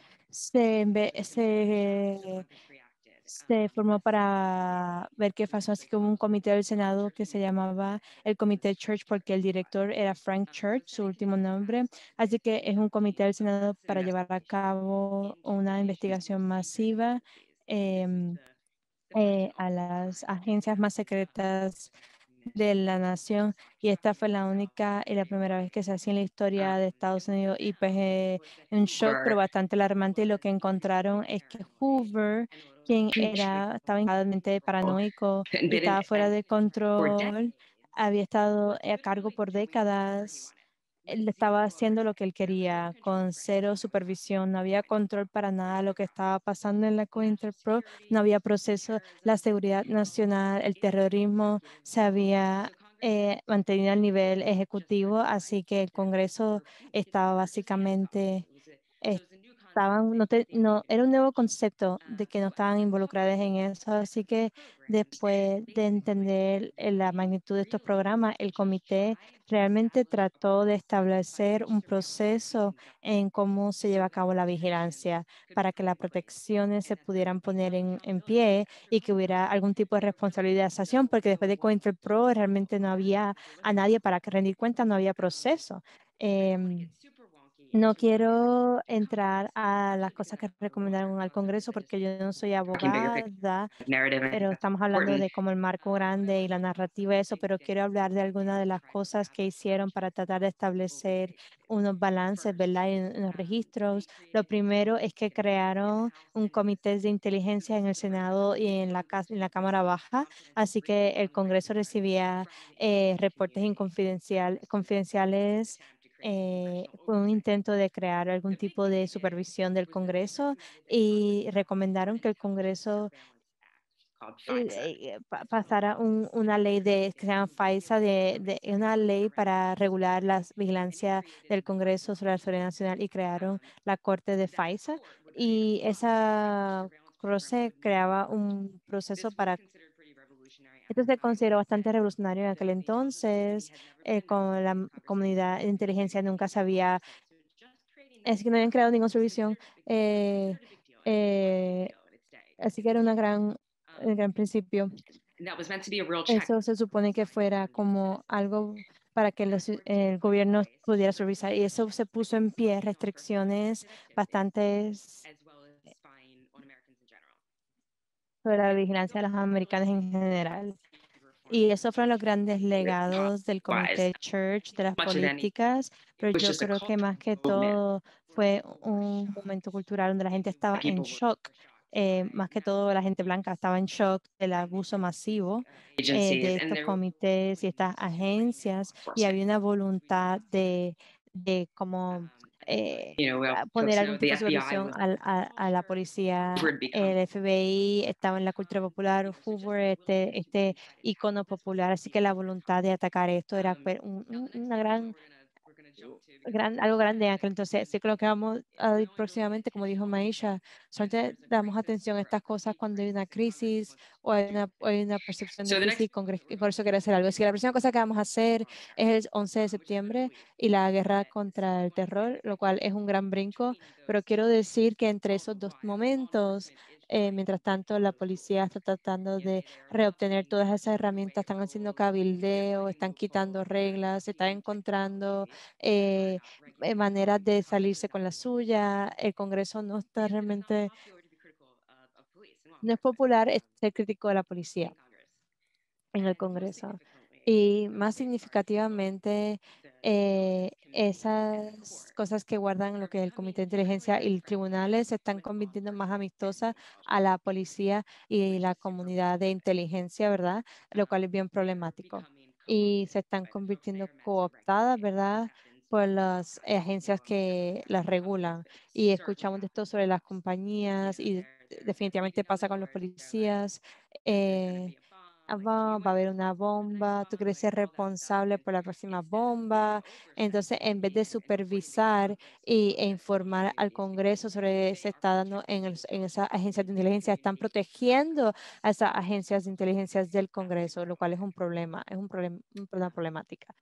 se formó para ver qué pasó, así como un comité del Senado que se llamaba el Comité Church porque el director era Frank Church, su último nombre. Así que es un comité del Senado para llevar a cabo una investigación masiva a las agencias más secretas de la nación, y esta fue la única y la primera vez que se hacía en la historia de Estados Unidos, y pues un shock pero bastante alarmante. Y lo que encontraron es que Hoover, quien estaba increíblemente paranoico y estaba fuera de control, había estado a cargo por décadas. Él estaba haciendo lo que él quería, con cero supervisión, no había control para nada de lo que estaba pasando en la COINTELPRO, no había proceso, la seguridad nacional, el terrorismo se había mantenido al nivel ejecutivo, así que el Congreso estaba básicamente era un nuevo concepto de que no estaban involucradas en eso, así que después de entender la magnitud de estos programas, el comité realmente trató de establecer un proceso en cómo se lleva a cabo la vigilancia para que las protecciones se pudieran poner en pie y que hubiera algún tipo de responsabilización, porque después de COINTELPRO realmente no había a nadie para que rendir cuentas, no había proceso. No quiero entrar a las cosas que recomendaron al Congreso porque yo no soy abogada, pero estamos hablando de como el marco grande y la narrativa, eso, pero quiero hablar de algunas de las cosas que hicieron para tratar de establecer unos balances, ¿verdad? En los registros. Lo primero es que crearon un comité de inteligencia en el Senado y en la Cámara Baja, así que el Congreso recibía reportes confidenciales. Fue un intento de crear algún tipo de supervisión del Congreso y recomendaron que el Congreso pasara una ley que se llama FISA, una ley para regular la vigilancia del Congreso sobre la seguridad nacional y crearon la Corte de FISA y esa corte creaba un proceso para. Esto se consideró bastante revolucionario en aquel entonces, con la comunidad de inteligencia nunca se había, es que no habían creado ninguna solución. eh, eh, Así que era un gran principio. Eso se supone que fuera como algo para que el gobierno pudiera supervisar y eso se puso en pie, restricciones bastantes sobre la vigilancia de los americanos en general. Y esos fueron los grandes legados del Comité Church, de las políticas, pero yo creo que más que todo fue un momento cultural donde la gente estaba en shock. Más que todo la gente blanca estaba en shock del abuso masivo de estos comités y estas agencias y había una voluntad de como poner algún tipo de supervisión a la policía. El FBI estaba en la cultura popular, Hoover, este icono popular, así que la voluntad de atacar esto era una algo grande en aquel entonces. Sí creo que vamos a ir próximamente, como dijo Maisha, solamente damos atención a estas cosas cuando hay una crisis o hay una percepción de crisis y por eso quiero hacer algo. Así que la próxima cosa que vamos a hacer es el 11 de septiembre y la guerra contra el terror, lo cual es un gran brinco, pero quiero decir que entre esos dos momentos, mientras tanto, la policía está tratando de reobtener todas esas herramientas, están haciendo cabildeo, están quitando reglas, se están encontrando maneras de salirse con la suya. El Congreso no está realmente, no es popular ser crítico de la policía en el Congreso. Y más significativamente, esas cosas que guardan lo que es el Comité de Inteligencia y los tribunales se están convirtiendo más amistosas a la policía y la comunidad de inteligencia, ¿verdad? Lo cual es bien problemático. Y se están convirtiendo cooptadas, ¿verdad? Por las agencias que las regulan. Y escuchamos de esto sobre las compañías y definitivamente pasa con los policías. Va a haber una bomba, tú quieres ser responsable por la próxima bomba. Entonces, en vez de supervisar e informar al Congreso sobre se está dando en esas agencias de inteligencia, están protegiendo a esas agencias de inteligencia del Congreso, lo cual es un problema, una problemática.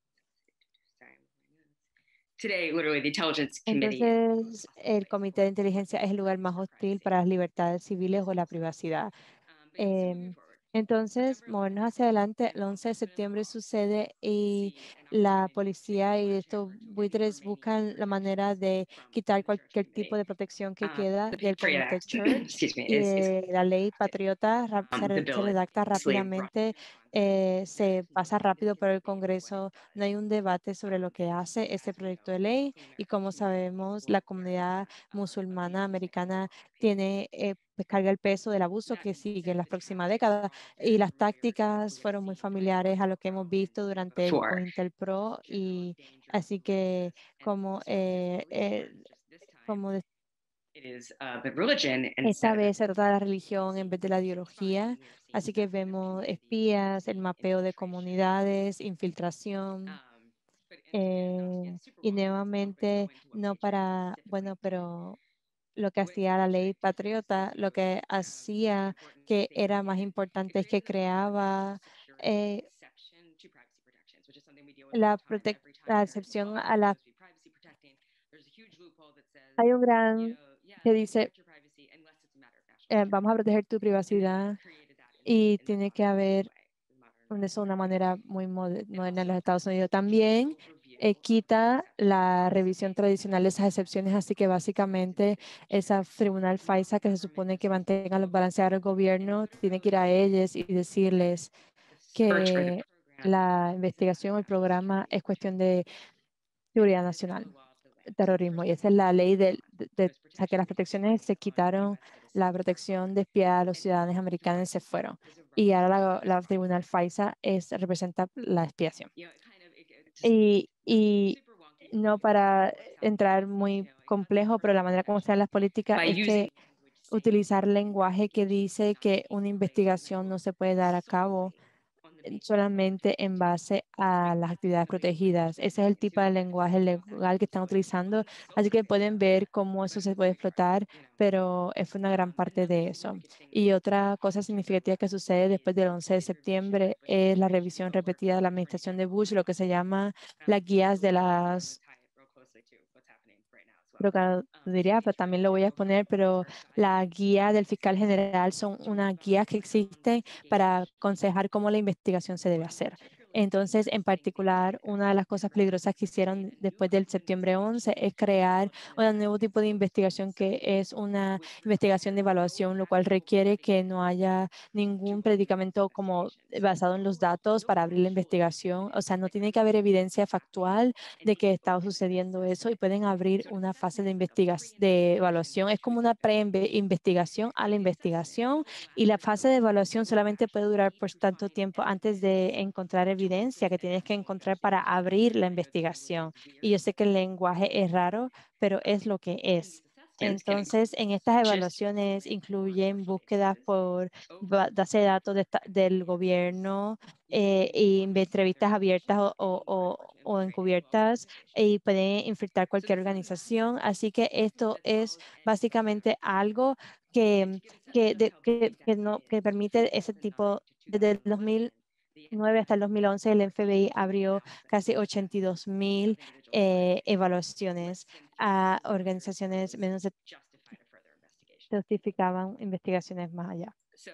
Entonces, el Comité de Inteligencia es el lugar más hostil para las libertades civiles o la privacidad. Em, entonces, movernos hacia adelante, el 11 de septiembre sucede y la policía y estos buitres buscan la manera de quitar cualquier tipo de protección que queda del Comité Church y de la ley patriota se redacta rápidamente, se pasa rápido por el Congreso, no hay un debate sobre lo que hace este proyecto de ley y como sabemos, la comunidad musulmana americana tiene, pues carga el peso del abuso que sigue en las próximas décadas y las tácticas fueron muy familiares a lo que hemos visto durante el COINTELPRO y así que como esta vez se trata de la religión en vez de la ideología, así que vemos espías, el mapeo de comunidades, infiltración. Y nuevamente, no para, bueno, pero lo que hacía la ley patriota, lo que hacía que era más importante es que creaba la excepción a la. Hay un gran que dice, vamos a proteger tu privacidad y tiene que haber una manera muy moderna en los Estados Unidos. También quita la revisión tradicional de esas excepciones, así que básicamente esa tribunal FISA que se supone que mantenga los balancear el gobierno, tiene que ir a ellos y decirles que la investigación o el programa es cuestión de seguridad nacional, terrorismo. Y esa es la ley o sea, que las protecciones se quitaron, la protección de espía a los ciudadanos americanos se fueron. Y ahora la tribunal FISA representa la expiación. Y no para entrar muy complejo, pero la manera como se dan las políticas es que utilizar lenguaje que dice que una investigación no se puede dar a cabo solamente en base a las actividades protegidas. Ese es el tipo de lenguaje legal que están utilizando. Así que pueden ver cómo eso se puede explotar, pero es una gran parte de eso. Y otra cosa significativa que sucede después del 11 de septiembre es la revisión repetida de la administración de Bush, lo que se llama las guías de las diría, pero también lo voy a exponer, pero la guía del fiscal general son unas guías que existen para aconsejar cómo la investigación se debe hacer. Entonces, en particular, una de las cosas peligrosas que hicieron después del septiembre 11 es crear un nuevo tipo de investigación que es una investigación de evaluación, lo cual requiere que no haya ningún predicamento como basado en los datos para abrir la investigación. O sea, no tiene que haber evidencia factual de que está sucediendo eso y pueden abrir una fase de de evaluación. Es como una pre-investigación a la investigación y la fase de evaluación solamente puede durar por tanto tiempo antes de encontrar evidencia que tienes que encontrar para abrir la investigación. Y yo sé que el lenguaje es raro, pero es lo que es. Entonces, en estas evaluaciones incluyen búsquedas por base de datos del gobierno y entrevistas abiertas o encubiertas y pueden infiltrar cualquier organización. Así que esto es básicamente algo que permite ese tipo, desde el 2009 hasta el 2011, el FBI abrió casi 82,000 evaluaciones a organizaciones menos de justificaban investigaciones más allá.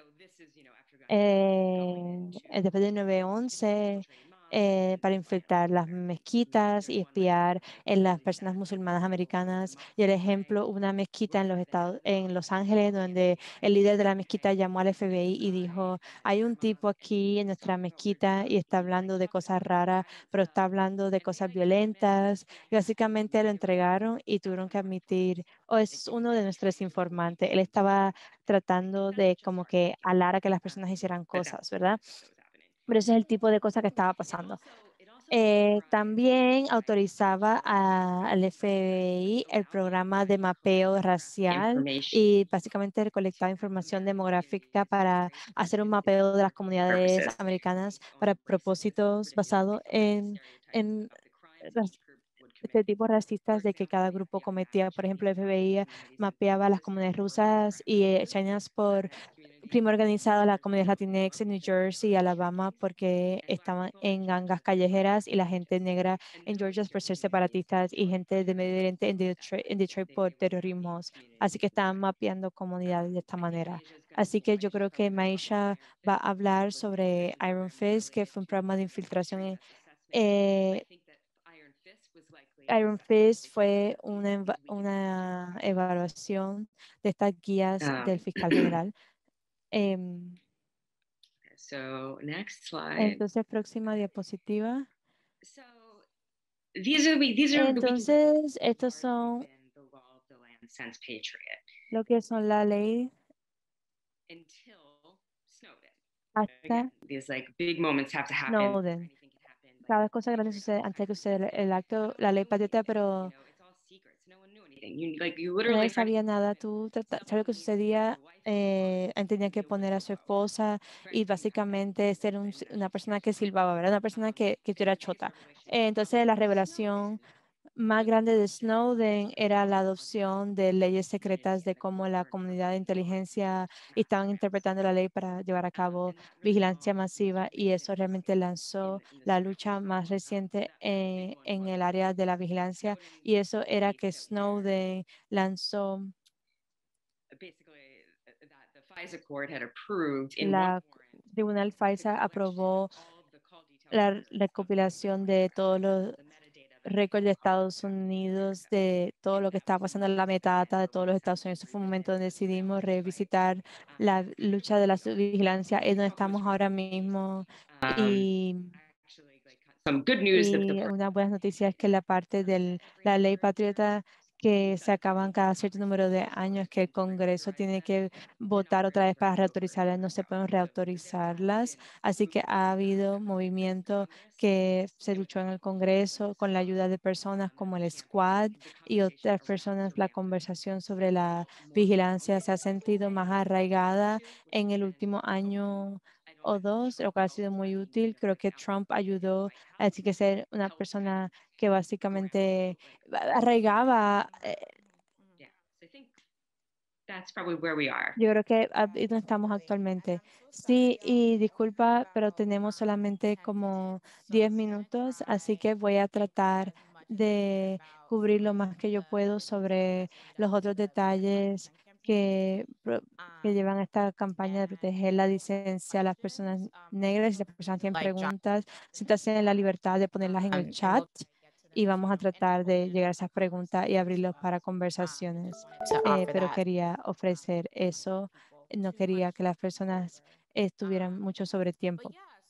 Después del 9/11, para infiltrar las mezquitas y espiar en las personas musulmanas americanas. Y el ejemplo, una mezquita en Los Ángeles, donde el líder de la mezquita llamó al FBI y dijo, hay un tipo aquí en nuestra mezquita y está hablando de cosas raras, pero está hablando de cosas violentas. Y básicamente lo entregaron y tuvieron que admitir, es uno de nuestros informantes. Él estaba tratando de como que alar a que las personas hicieran cosas, ¿verdad? Pero ese es el tipo de cosa que estaba pasando. También autorizaba al FBI el programa de mapeo racial y básicamente recolectaba información demográfica para hacer un mapeo de las comunidades americanas para propósitos basados en estereotipos racistas de que cada grupo cometía. Por ejemplo, el FBI mapeaba las comunidades rusas y chinas por crimen organizado, la comunidad Latinx en New Jersey y Alabama porque estaban en gangas callejeras y la gente negra en Georgia por ser separatistas y gente de Medio Oriente en Detroit por terrorismos. Así que estaban mapeando comunidades de esta manera. Así que yo creo que Maisha va a hablar sobre Iron Fist, que fue un programa de infiltración. Iron Fist fue una evaluación de estas guías del fiscal general. Entonces, próxima diapositiva. Entonces, estos son lo que son la ley hasta Snowden. Cada cosa grande sucede antes de que suceda el acto, la ley patriota, pero nadie sabía nada. ¿Sabes lo que sucedía? Tenía que poner a su esposa y básicamente ser una persona que silbaba, ¿verdad? Una persona que era chota. Entonces, la revelación más grande de Snowden era la adopción de leyes secretas de cómo la comunidad de inteligencia estaban interpretando la ley para llevar a cabo vigilancia masiva y eso realmente lanzó la lucha más reciente en el área de la vigilancia y eso era que Snowden lanzó la Tribunal FISA aprobó la recopilación de todos los récord de Estados Unidos de todo lo que estaba pasando en la metadata de todos los Estados Unidos. Eso fue un momento donde decidimos revisitar la lucha de la vigilancia, es donde estamos ahora mismo. Y una buena noticia es que la parte de la ley patriota que se acaban cada cierto número de años, que el Congreso tiene que votar otra vez para reautorizarlas, no se pueden reautorizarlas. Así que ha habido movimiento que se luchó en el Congreso con la ayuda de personas como el Squad y otras personas. La conversación sobre la vigilancia se ha sentido más arraigada en el último año o dos, lo cual ha sido muy útil. Creo que Trump ayudó a decir que ser una persona que básicamente arraigaba. Yo creo que ahí donde estamos actualmente. Sí, y disculpa, pero tenemos solamente como 10 minutos, así que voy a tratar de cubrir lo más que yo puedo sobre los otros detalles que llevan a esta campaña de proteger la disidencia a las personas negras. Si las personas tienen preguntas, siéntanse en la libertad de ponerlas en el chat y vamos a tratar de llegar a esas preguntas y abrirlos para conversaciones. Pero quería ofrecer eso. No quería que las personas estuvieran mucho sobre tiempo.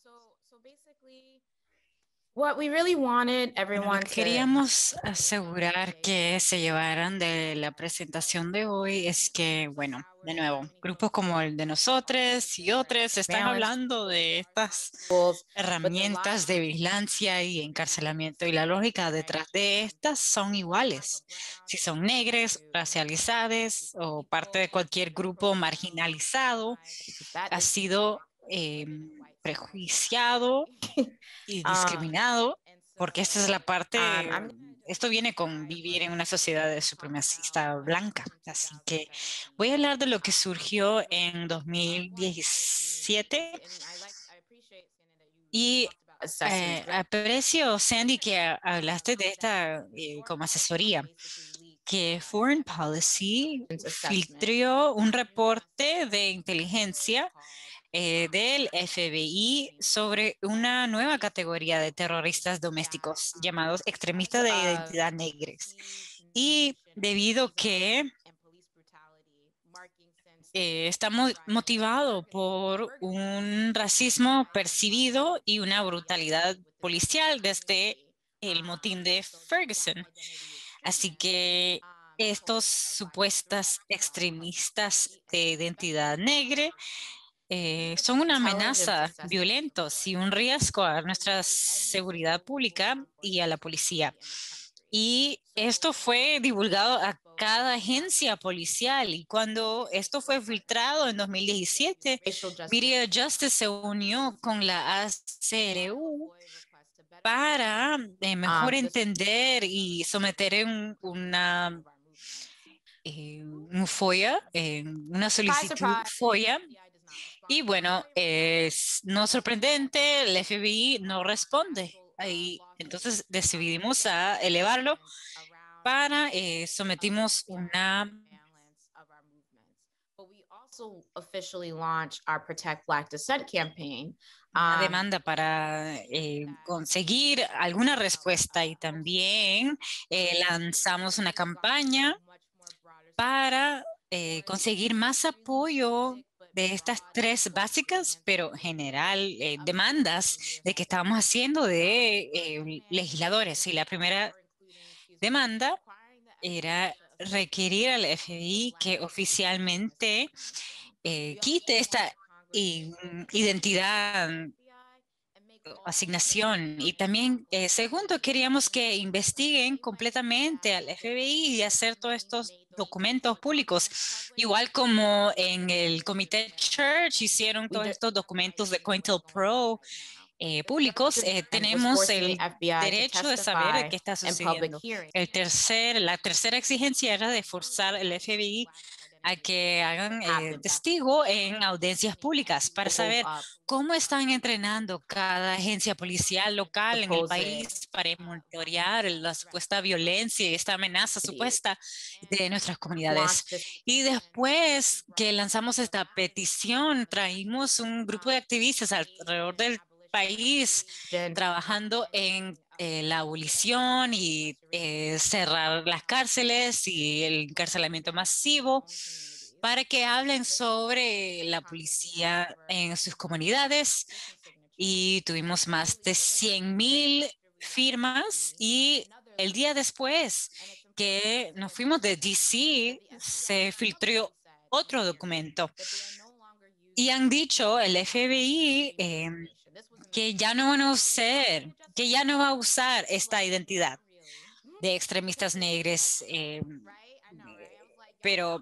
What we really wanted Lo everyone que to queríamos asegurar que se llevaran de la presentación de hoy es que, bueno, de nuevo, grupos como el de nosotros y otros están hablando de estas herramientas de vigilancia y encarcelamiento, y la lógica detrás de estas son iguales. Si son negros, racializados o parte de cualquier grupo marginalizado, ha sido prejuiciado y discriminado, porque esta es la parte, esto viene con vivir en una sociedad de supremacista blanca. Así que voy a hablar de lo que surgió en 2017 y aprecio, Sandy, que hablaste de esta como asesoría, que Foreign Policy filtró un reporte de inteligencia del FBI sobre una nueva categoría de terroristas domésticos llamados extremistas de identidad negras. Y debido que está motivado por un racismo percibido y una brutalidad policial desde el motín de Ferguson. Así que estos supuestas extremistas de identidad negra son una amenaza violentos y un riesgo a nuestra seguridad pública y a la policía. Y esto fue divulgado a cada agencia policial, y cuando esto fue filtrado en 2017, Media Justice se unió con la ACLU para mejor entender y someter en una un FOIA, una solicitud FOIA. Y bueno, es no sorprendente, el FBI no responde. Ahí, entonces decidimos a elevarlo para sometimos una demanda para conseguir alguna respuesta, y también lanzamos una campaña para conseguir más apoyo de estas tres básicas, pero general, demandas de que estábamos haciendo de legisladores. Y la primera demanda era requerir al FBI que oficialmente quite esta identidad, asignación. Y también, segundo, queríamos que investiguen completamente al FBI y hacer todos estos documentos públicos, igual como en el Comité Church hicieron todos estos documentos de COINTELPRO públicos. Tenemos el derecho de saber qué está sucediendo. La tercera exigencia era de forzar al FBI a que hagan testigo en audiencias públicas para saber cómo están entrenando cada agencia policial local en el país para monitorear la supuesta violencia y esta amenaza supuesta de nuestras comunidades. Y después que lanzamos esta petición, traímos un grupo de activistas alrededor del país trabajando en la abolición y cerrar las cárceles y el encarcelamiento masivo, para que hablen sobre la policía en sus comunidades. Y tuvimos más de 100,000 firmas, y el día después que nos fuimos de DC, se filtró otro documento. Y han dicho el FBI que ya no van a usar, que ya no va a usar esta identidad de extremistas negros, pero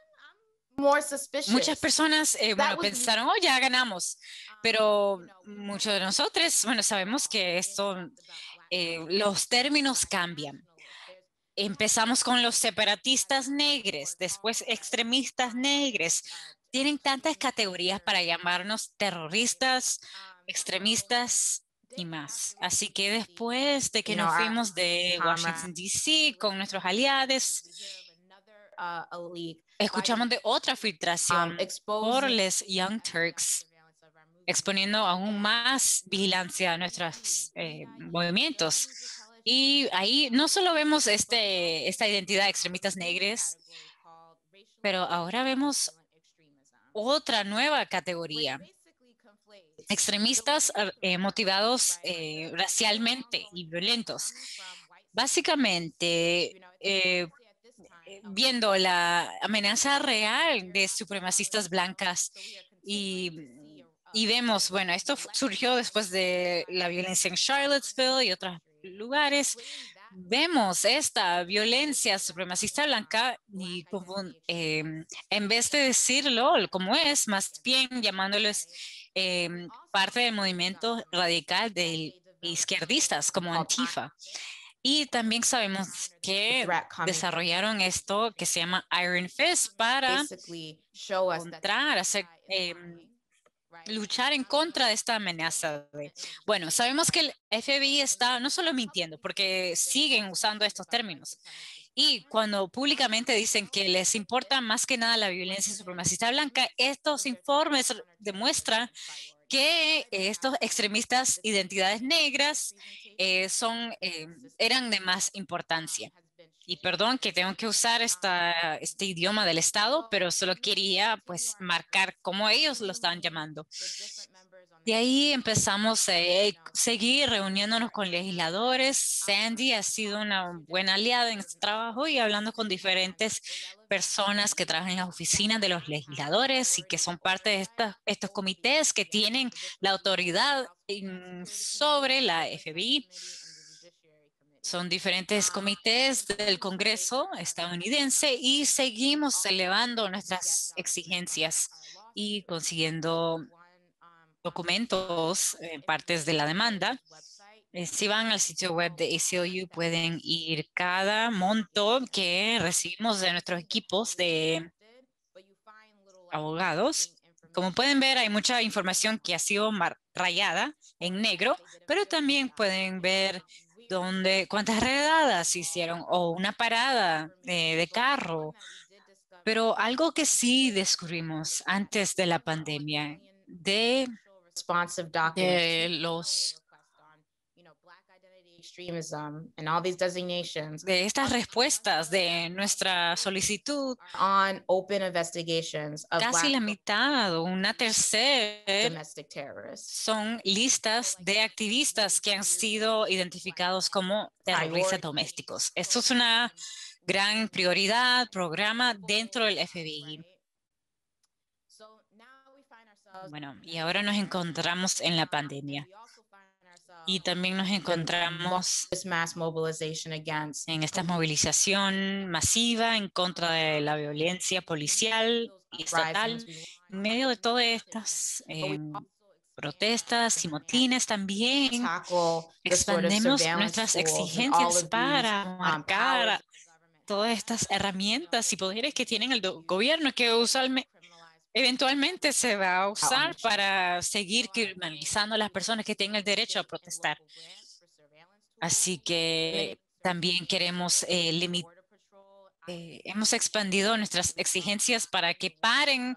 muchas personas pensaron, oh, ya ganamos, pero muchos de nosotros, sabemos que esto, los términos cambian. Empezamos con los separatistas negros, después extremistas negros. Tienen tantas categorías para llamarnos terroristas, extremistas y más. Así que después de que nos fuimos de Washington, D.C. con nuestros aliados, escuchamos de otra filtración por los Young Turks, exponiendo aún más vigilancia a nuestros movimientos. Y ahí no solo vemos esta identidad de extremistas negros, pero ahora vemos otra nueva categoría. Extremistas motivados racialmente y violentos. Básicamente, viendo la amenaza real de supremacistas blancas y vemos, esto surgió después de la violencia en Charlottesville y otros lugares. Vemos esta violencia supremacista blanca y en vez de decirlo como es, más bien llamándoles parte del movimiento radical de izquierdistas como Antifa. Y también sabemos que desarrollaron esto que se llama Iron Fist para luchar en contra de esta amenaza. Sabemos que el FBI está no solo mintiendo, porque siguen usando estos términos. Y cuando públicamente dicen que les importa más que nada la violencia supremacista blanca, estos informes demuestran que estos extremistas identidades negras eran de más importancia. Y perdón que tengo que usar este idioma del Estado, pero solo quería marcar cómo ellos lo estaban llamando. De ahí empezamos a seguir reuniéndonos con legisladores. Sandy ha sido una buena aliada en este trabajo y hablando con diferentes personas que trabajan en las oficinas de los legisladores y que son parte de estos comités que tienen la autoridad sobre la FBI. Son diferentes comités del Congreso estadounidense y seguimos elevando nuestras exigencias y consiguiendo documentos, partes de la demanda. Si van al sitio web de ACLU pueden ir cada monto que recibimos de nuestros equipos de abogados. Como pueden ver, hay mucha información que ha sido rayada en negro, pero también pueden ver cuántas redadas hicieron o una parada de carro. Pero algo que sí descubrimos antes de la pandemia de estas respuestas de nuestra solicitud, casi la mitad o una tercera son listas de activistas que han sido identificados como terroristas domésticos. Esto es una gran prioridad, programa dentro del FBI. Y ahora nos encontramos en la pandemia. Y también nos encontramos en esta movilización masiva en contra de la violencia policial y estatal. En medio de todas estas protestas y motines también expandemos nuestras exigencias para marcar todas estas herramientas y poderes que tienen el gobierno, que eventualmente se va a usar para seguir criminalizando a las personas que tengan el derecho a protestar. Así que también queremos hemos expandido nuestras exigencias para que paren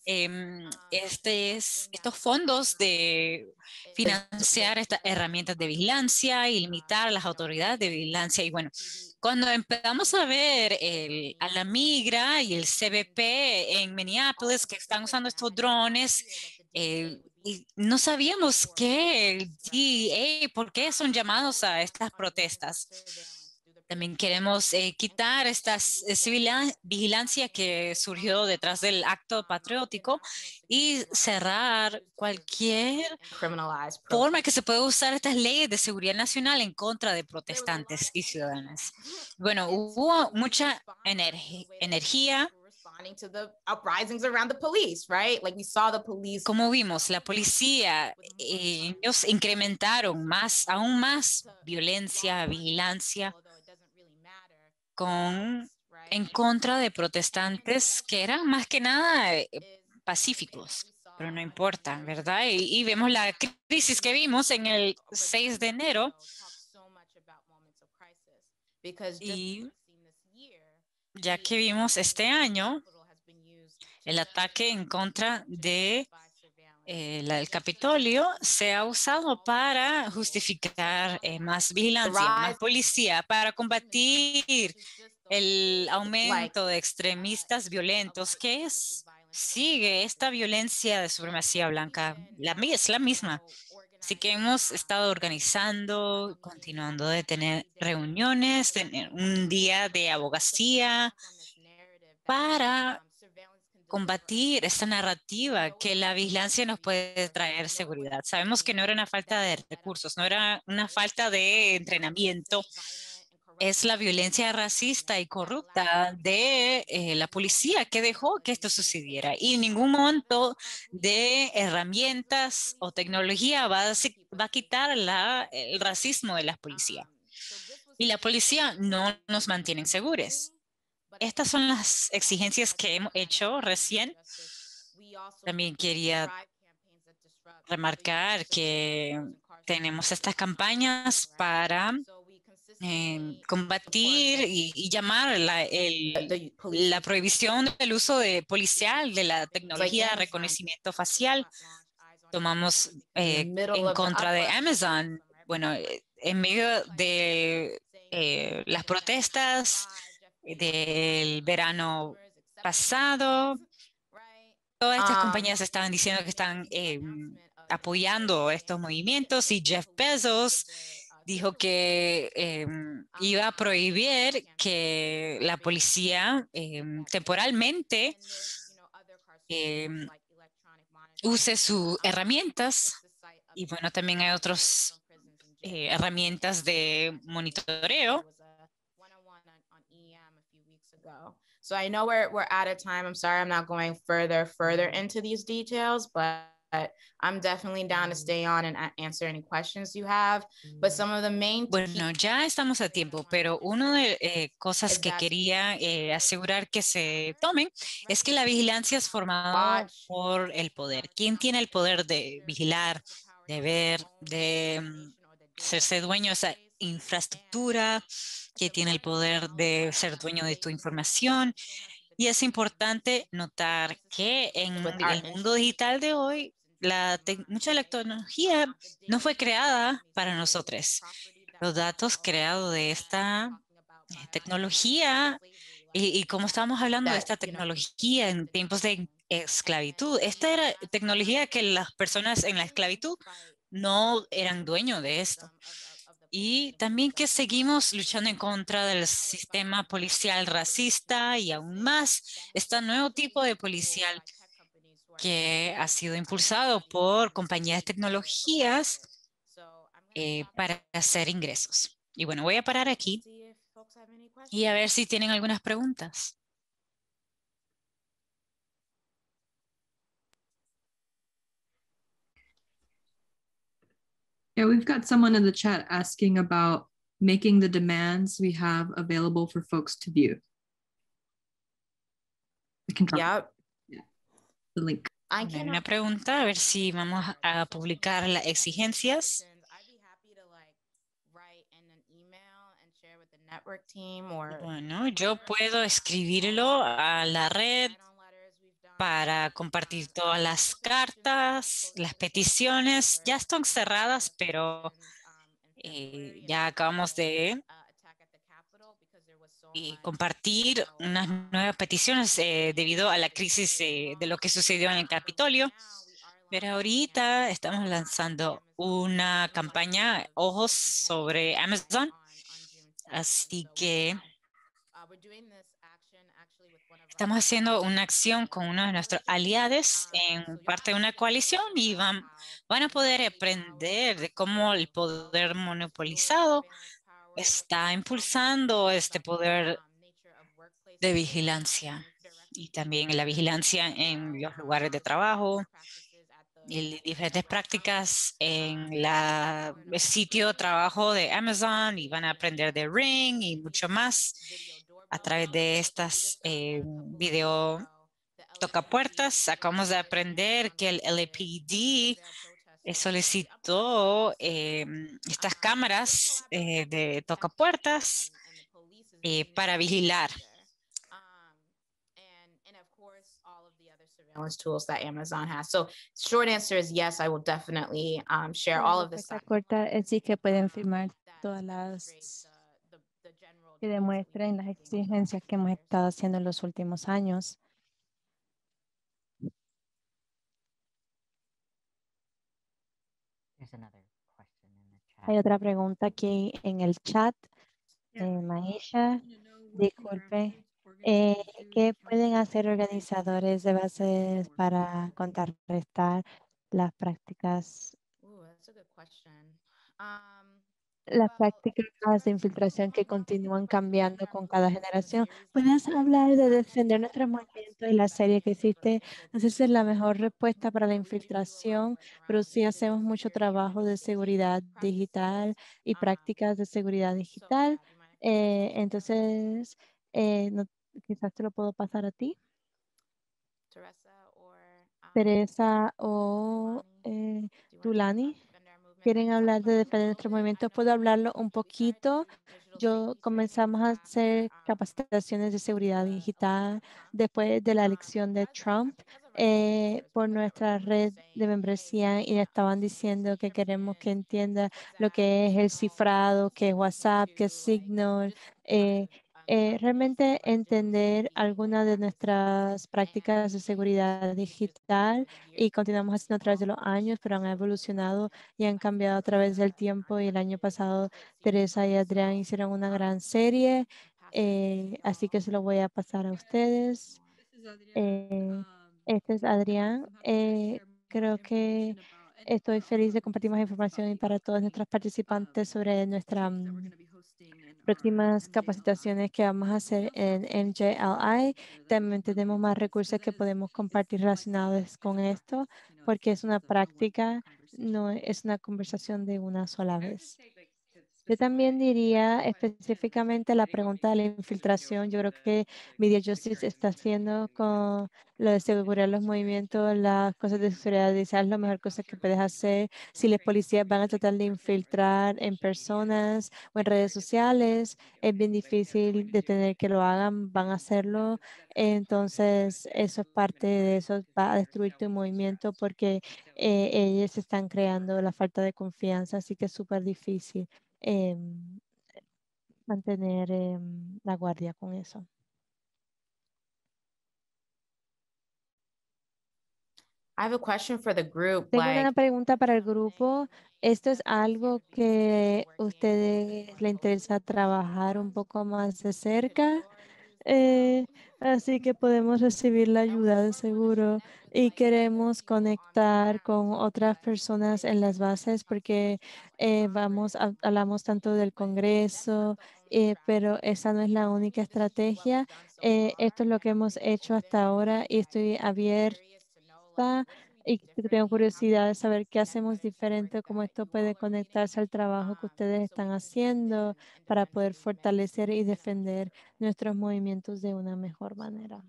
estos fondos de financiar estas herramientas de vigilancia y limitar a las autoridades de vigilancia. Y bueno, cuando empezamos a ver a la Migra y el CBP en Minneapolis que están usando estos drones, y no sabíamos por qué son llamados a estas protestas. También queremos quitar esta vigilancia que surgió detrás del acto patriótico y cerrar cualquier forma que se pueda usar estas leyes de seguridad nacional en contra de protestantes y ciudadanos. Bueno, hubo mucha energía. Como vimos, la policía, ellos incrementaron aún más violencia, vigilancia en contra de protestantes que eran más que nada pacíficos, pero no importa, ¿verdad? Y vemos la crisis que vimos en el 6 de enero. Y ya que vimos este año el ataque en contra de el Capitolio se ha usado para justificar más vigilancia, más policía, para combatir el aumento de extremistas violentos, que sigue esta violencia de supremacía blanca, es la misma. Así que hemos estado organizando, continuando de tener reuniones, tener un día de abogacía para combatir esta narrativa que la vigilancia nos puede traer seguridad. Sabemos que no era una falta de recursos, no era una falta de entrenamiento, es la violencia racista y corrupta de la policía que dejó que esto sucediera. Y ningún monto de herramientas o tecnología va a quitar el racismo de la policía. Y la policía no nos mantiene seguros. Estas son las exigencias que hemos hecho recién. También quería remarcar que tenemos estas campañas para combatir y llamar la prohibición del uso policial de la tecnología de reconocimiento facial. Tomamos en contra de Amazon. Bueno, en medio de las protestas del verano pasado, todas estas compañías estaban diciendo que están apoyando estos movimientos y Jeff Bezos dijo que iba a prohibir que la policía temporalmente use sus herramientas. Y bueno, también hay otras herramientas de monitoreo. So I know we're out of time. I'm sorry I'm not going further into these details, but I'm definitely down to stay on and answer any questions you have. But some of the main... Bueno, ya estamos a tiempo, pero una de cosas que quería asegurar que se tomen es que la vigilancia es formada por el poder. ¿Quién tiene el poder de vigilar, de ver, de hacerse dueño de esa infraestructura? Que tiene el poder de ser dueño de tu información. Y es importante notar que en el mundo digital de hoy, mucha de la tecnología no fue creada para nosotros. Los datos creados de esta tecnología y como estábamos hablando de esta tecnología en tiempos de esclavitud, esta era tecnología que las personas en la esclavitud no eran dueños de esto. Y también que seguimos luchando en contra del sistema policial racista y aún más este nuevo tipo de policial que ha sido impulsado por compañías de tecnologías para hacer ingresos. Y bueno, voy a parar aquí y a ver si tienen algunas preguntas. Yeah, we've got someone in the chat asking about making the demands we have available for folks to view. I can drop the link. Hay una pregunta, a ver si vamos a publicar las exigencias. Bueno, yo puedo escribirlo a la red para compartir todas las cartas, las peticiones. Ya están cerradas, pero ya acabamos de compartir unas nuevas peticiones debido a la crisis de lo que sucedió en el Capitolio. Pero ahorita estamos lanzando una campaña, ojos sobre Amazon. Así que estamos haciendo una acción con uno de nuestros aliados en parte de una coalición y van a poder aprender de cómo el poder monopolizado está impulsando este poder de vigilancia y también la vigilancia en los lugares de trabajo y diferentes prácticas en el sitio de trabajo de Amazon y van a aprender de Ring y mucho más a través de estas video tocapuertas. Acabamos de aprender que el LAPD solicitó estas cámaras de tocapuertas para vigilar. Surveillance tools that Amazon has. So short answer is yes, I will definitely share La all of this. respuesta corta es sí que pueden firmar todas las que demuestren las exigencias que hemos estado haciendo en los últimos años. Hay otra pregunta aquí en el chat. Maisha, disculpe. ¿Qué pueden hacer organizadores de bases para contrarrestar las prácticas? That's a good question. Las prácticas de infiltración que continúan cambiando con cada generación. ¿Puedes hablar de defender nuestros movimientos y la serie que existe? No sé si es la mejor respuesta para la infiltración, pero sí hacemos mucho trabajo de seguridad digital y prácticas de seguridad digital. Entonces, quizás te lo puedo pasar a ti, Teresa o Tulani. ¿Quieren hablar de defender nuestros movimientos? ¿Puedo hablarlo un poquito? Yo comenzamos a hacer capacitaciones de seguridad digital después de la elección de Trump por nuestra red de membresía y estaban diciendo que queremos que entienda lo que es el cifrado, que es WhatsApp, que es Signal. Realmente entender algunas de nuestras prácticas de seguridad digital y continuamos haciendo a través de los años, pero han evolucionado y han cambiado a través del tiempo. Y el año pasado Teresa y Adrián hicieron una gran serie, así que se lo voy a pasar a ustedes. Este es Adrián. Creo que estoy feliz de compartir más información y para todos nuestros participantes sobre nuestras próximas capacitaciones que vamos a hacer en MJLI. También tenemos más recursos que podemos compartir relacionados con esto, porque es una práctica, no es una conversación de una sola vez. Yo también diría específicamente la pregunta de la infiltración. Yo creo que Media Justice está haciendo con lo de asegurar los movimientos, las cosas de seguridad digital, lo mejor cosa que puedes hacer. Si los policías van a tratar de infiltrar en personas o en redes sociales, es bien difícil de tener que lo hagan, van a hacerlo. Entonces, eso es parte de eso, va a destruir tu movimiento porque ellos están creando la falta de confianza, así que es súper difícil mantener la guardia con eso. I have a question for the group. Tengo una pregunta para el grupo. ¿Esto es algo que a ustedes les interesa trabajar un poco más de cerca? Así que podemos recibir la ayuda de seguro y queremos conectar con otras personas en las bases porque hablamos tanto del Congreso, pero esa no es la única estrategia. Esto es lo que hemos hecho hasta ahora y estoy abierta y tengo curiosidad de saber qué hacemos diferente, cómo esto puede conectarse al trabajo que ustedes están haciendo para poder fortalecer y defender nuestros movimientos de una mejor manera.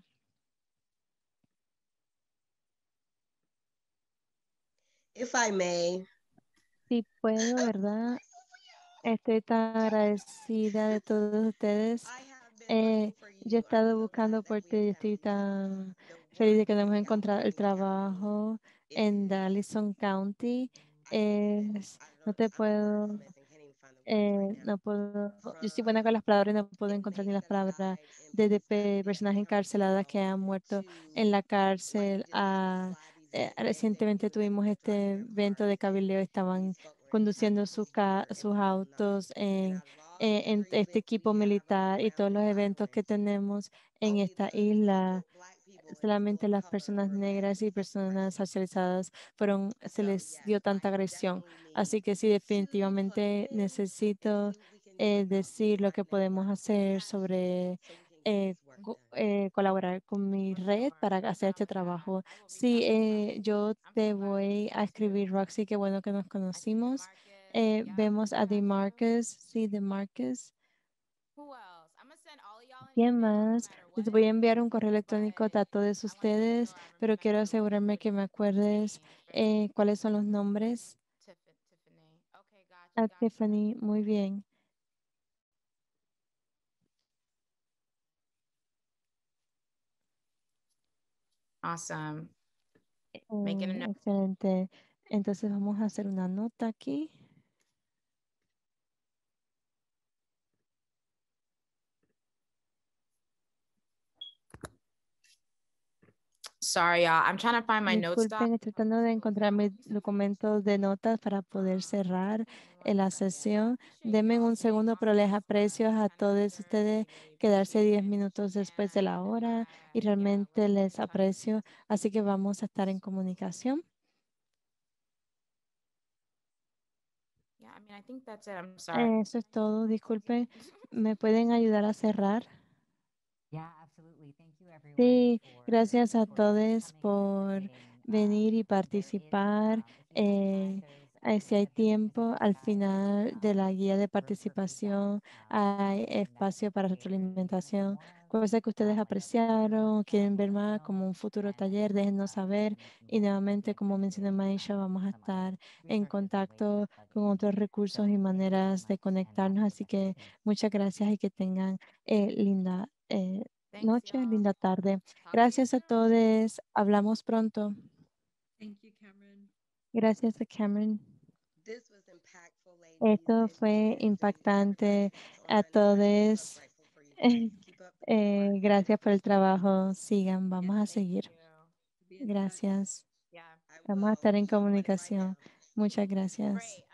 If I may. Sí puedo, ¿verdad? Estoy tan agradecida de todos ustedes. Yo he estado buscando por ti y estoy tan feliz de que nos hemos encontrado el trabajo en Allison County. No te puedo, no puedo, yo soy buena con las palabras y no puedo encontrar ni las palabras de personas encarceladas que han muerto en la cárcel. Recientemente tuvimos este evento de cabildeo, estaban conduciendo sus autos en este equipo militar y todos los eventos que tenemos en esta isla. Solamente las personas negras y personas racializadas se les dio tanta agresión. Así que sí, definitivamente necesito decir lo que podemos hacer sobre colaborar con mi red para hacer este trabajo. Sí, yo te voy a escribir, Roxy, qué bueno que nos conocimos. Vemos a DeMarcus, sí, DeMarcus. ¿Quién más? Les voy a enviar un correo electrónico a todos ustedes, pero quiero asegurarme que me acuerdes cuáles son los nombres. A Tiffany, muy bien. Awesome. Making a note. Excelente. Entonces vamos a hacer una nota aquí. Sorry, y'all. I'm trying to find my notes doc. Disculpen, estoy tratando de encontrar mis documentos de notas para poder cerrar la sesión. Denme un segundo, pero les aprecio a todos ustedes quedarse 10 minutos después de la hora y realmente les aprecio. Así que vamos a estar en comunicación. Yeah, I mean, I think that's it. I'm sorry. Eso es todo. Disculpen, ¿me pueden ayudar a cerrar? Sí, gracias a todos por venir y participar. Si hay tiempo, al final de la guía de participación hay espacio para retroalimentación. Cosas que ustedes apreciaron, quieren ver más como un futuro taller, déjennos saber. Y nuevamente, como mencioné Maisha, vamos a estar en contacto con otros recursos y maneras de conectarnos. Así que muchas gracias y que tengan linda noche, linda tarde. Gracias a todos. Hablamos pronto. Thank you, Cameron. Gracias a Cameron. Esto fue impactante a todos. Gracias por el trabajo. Sigan, vamos a seguir. Gracias. Vamos a estar en comunicación. Muchas gracias.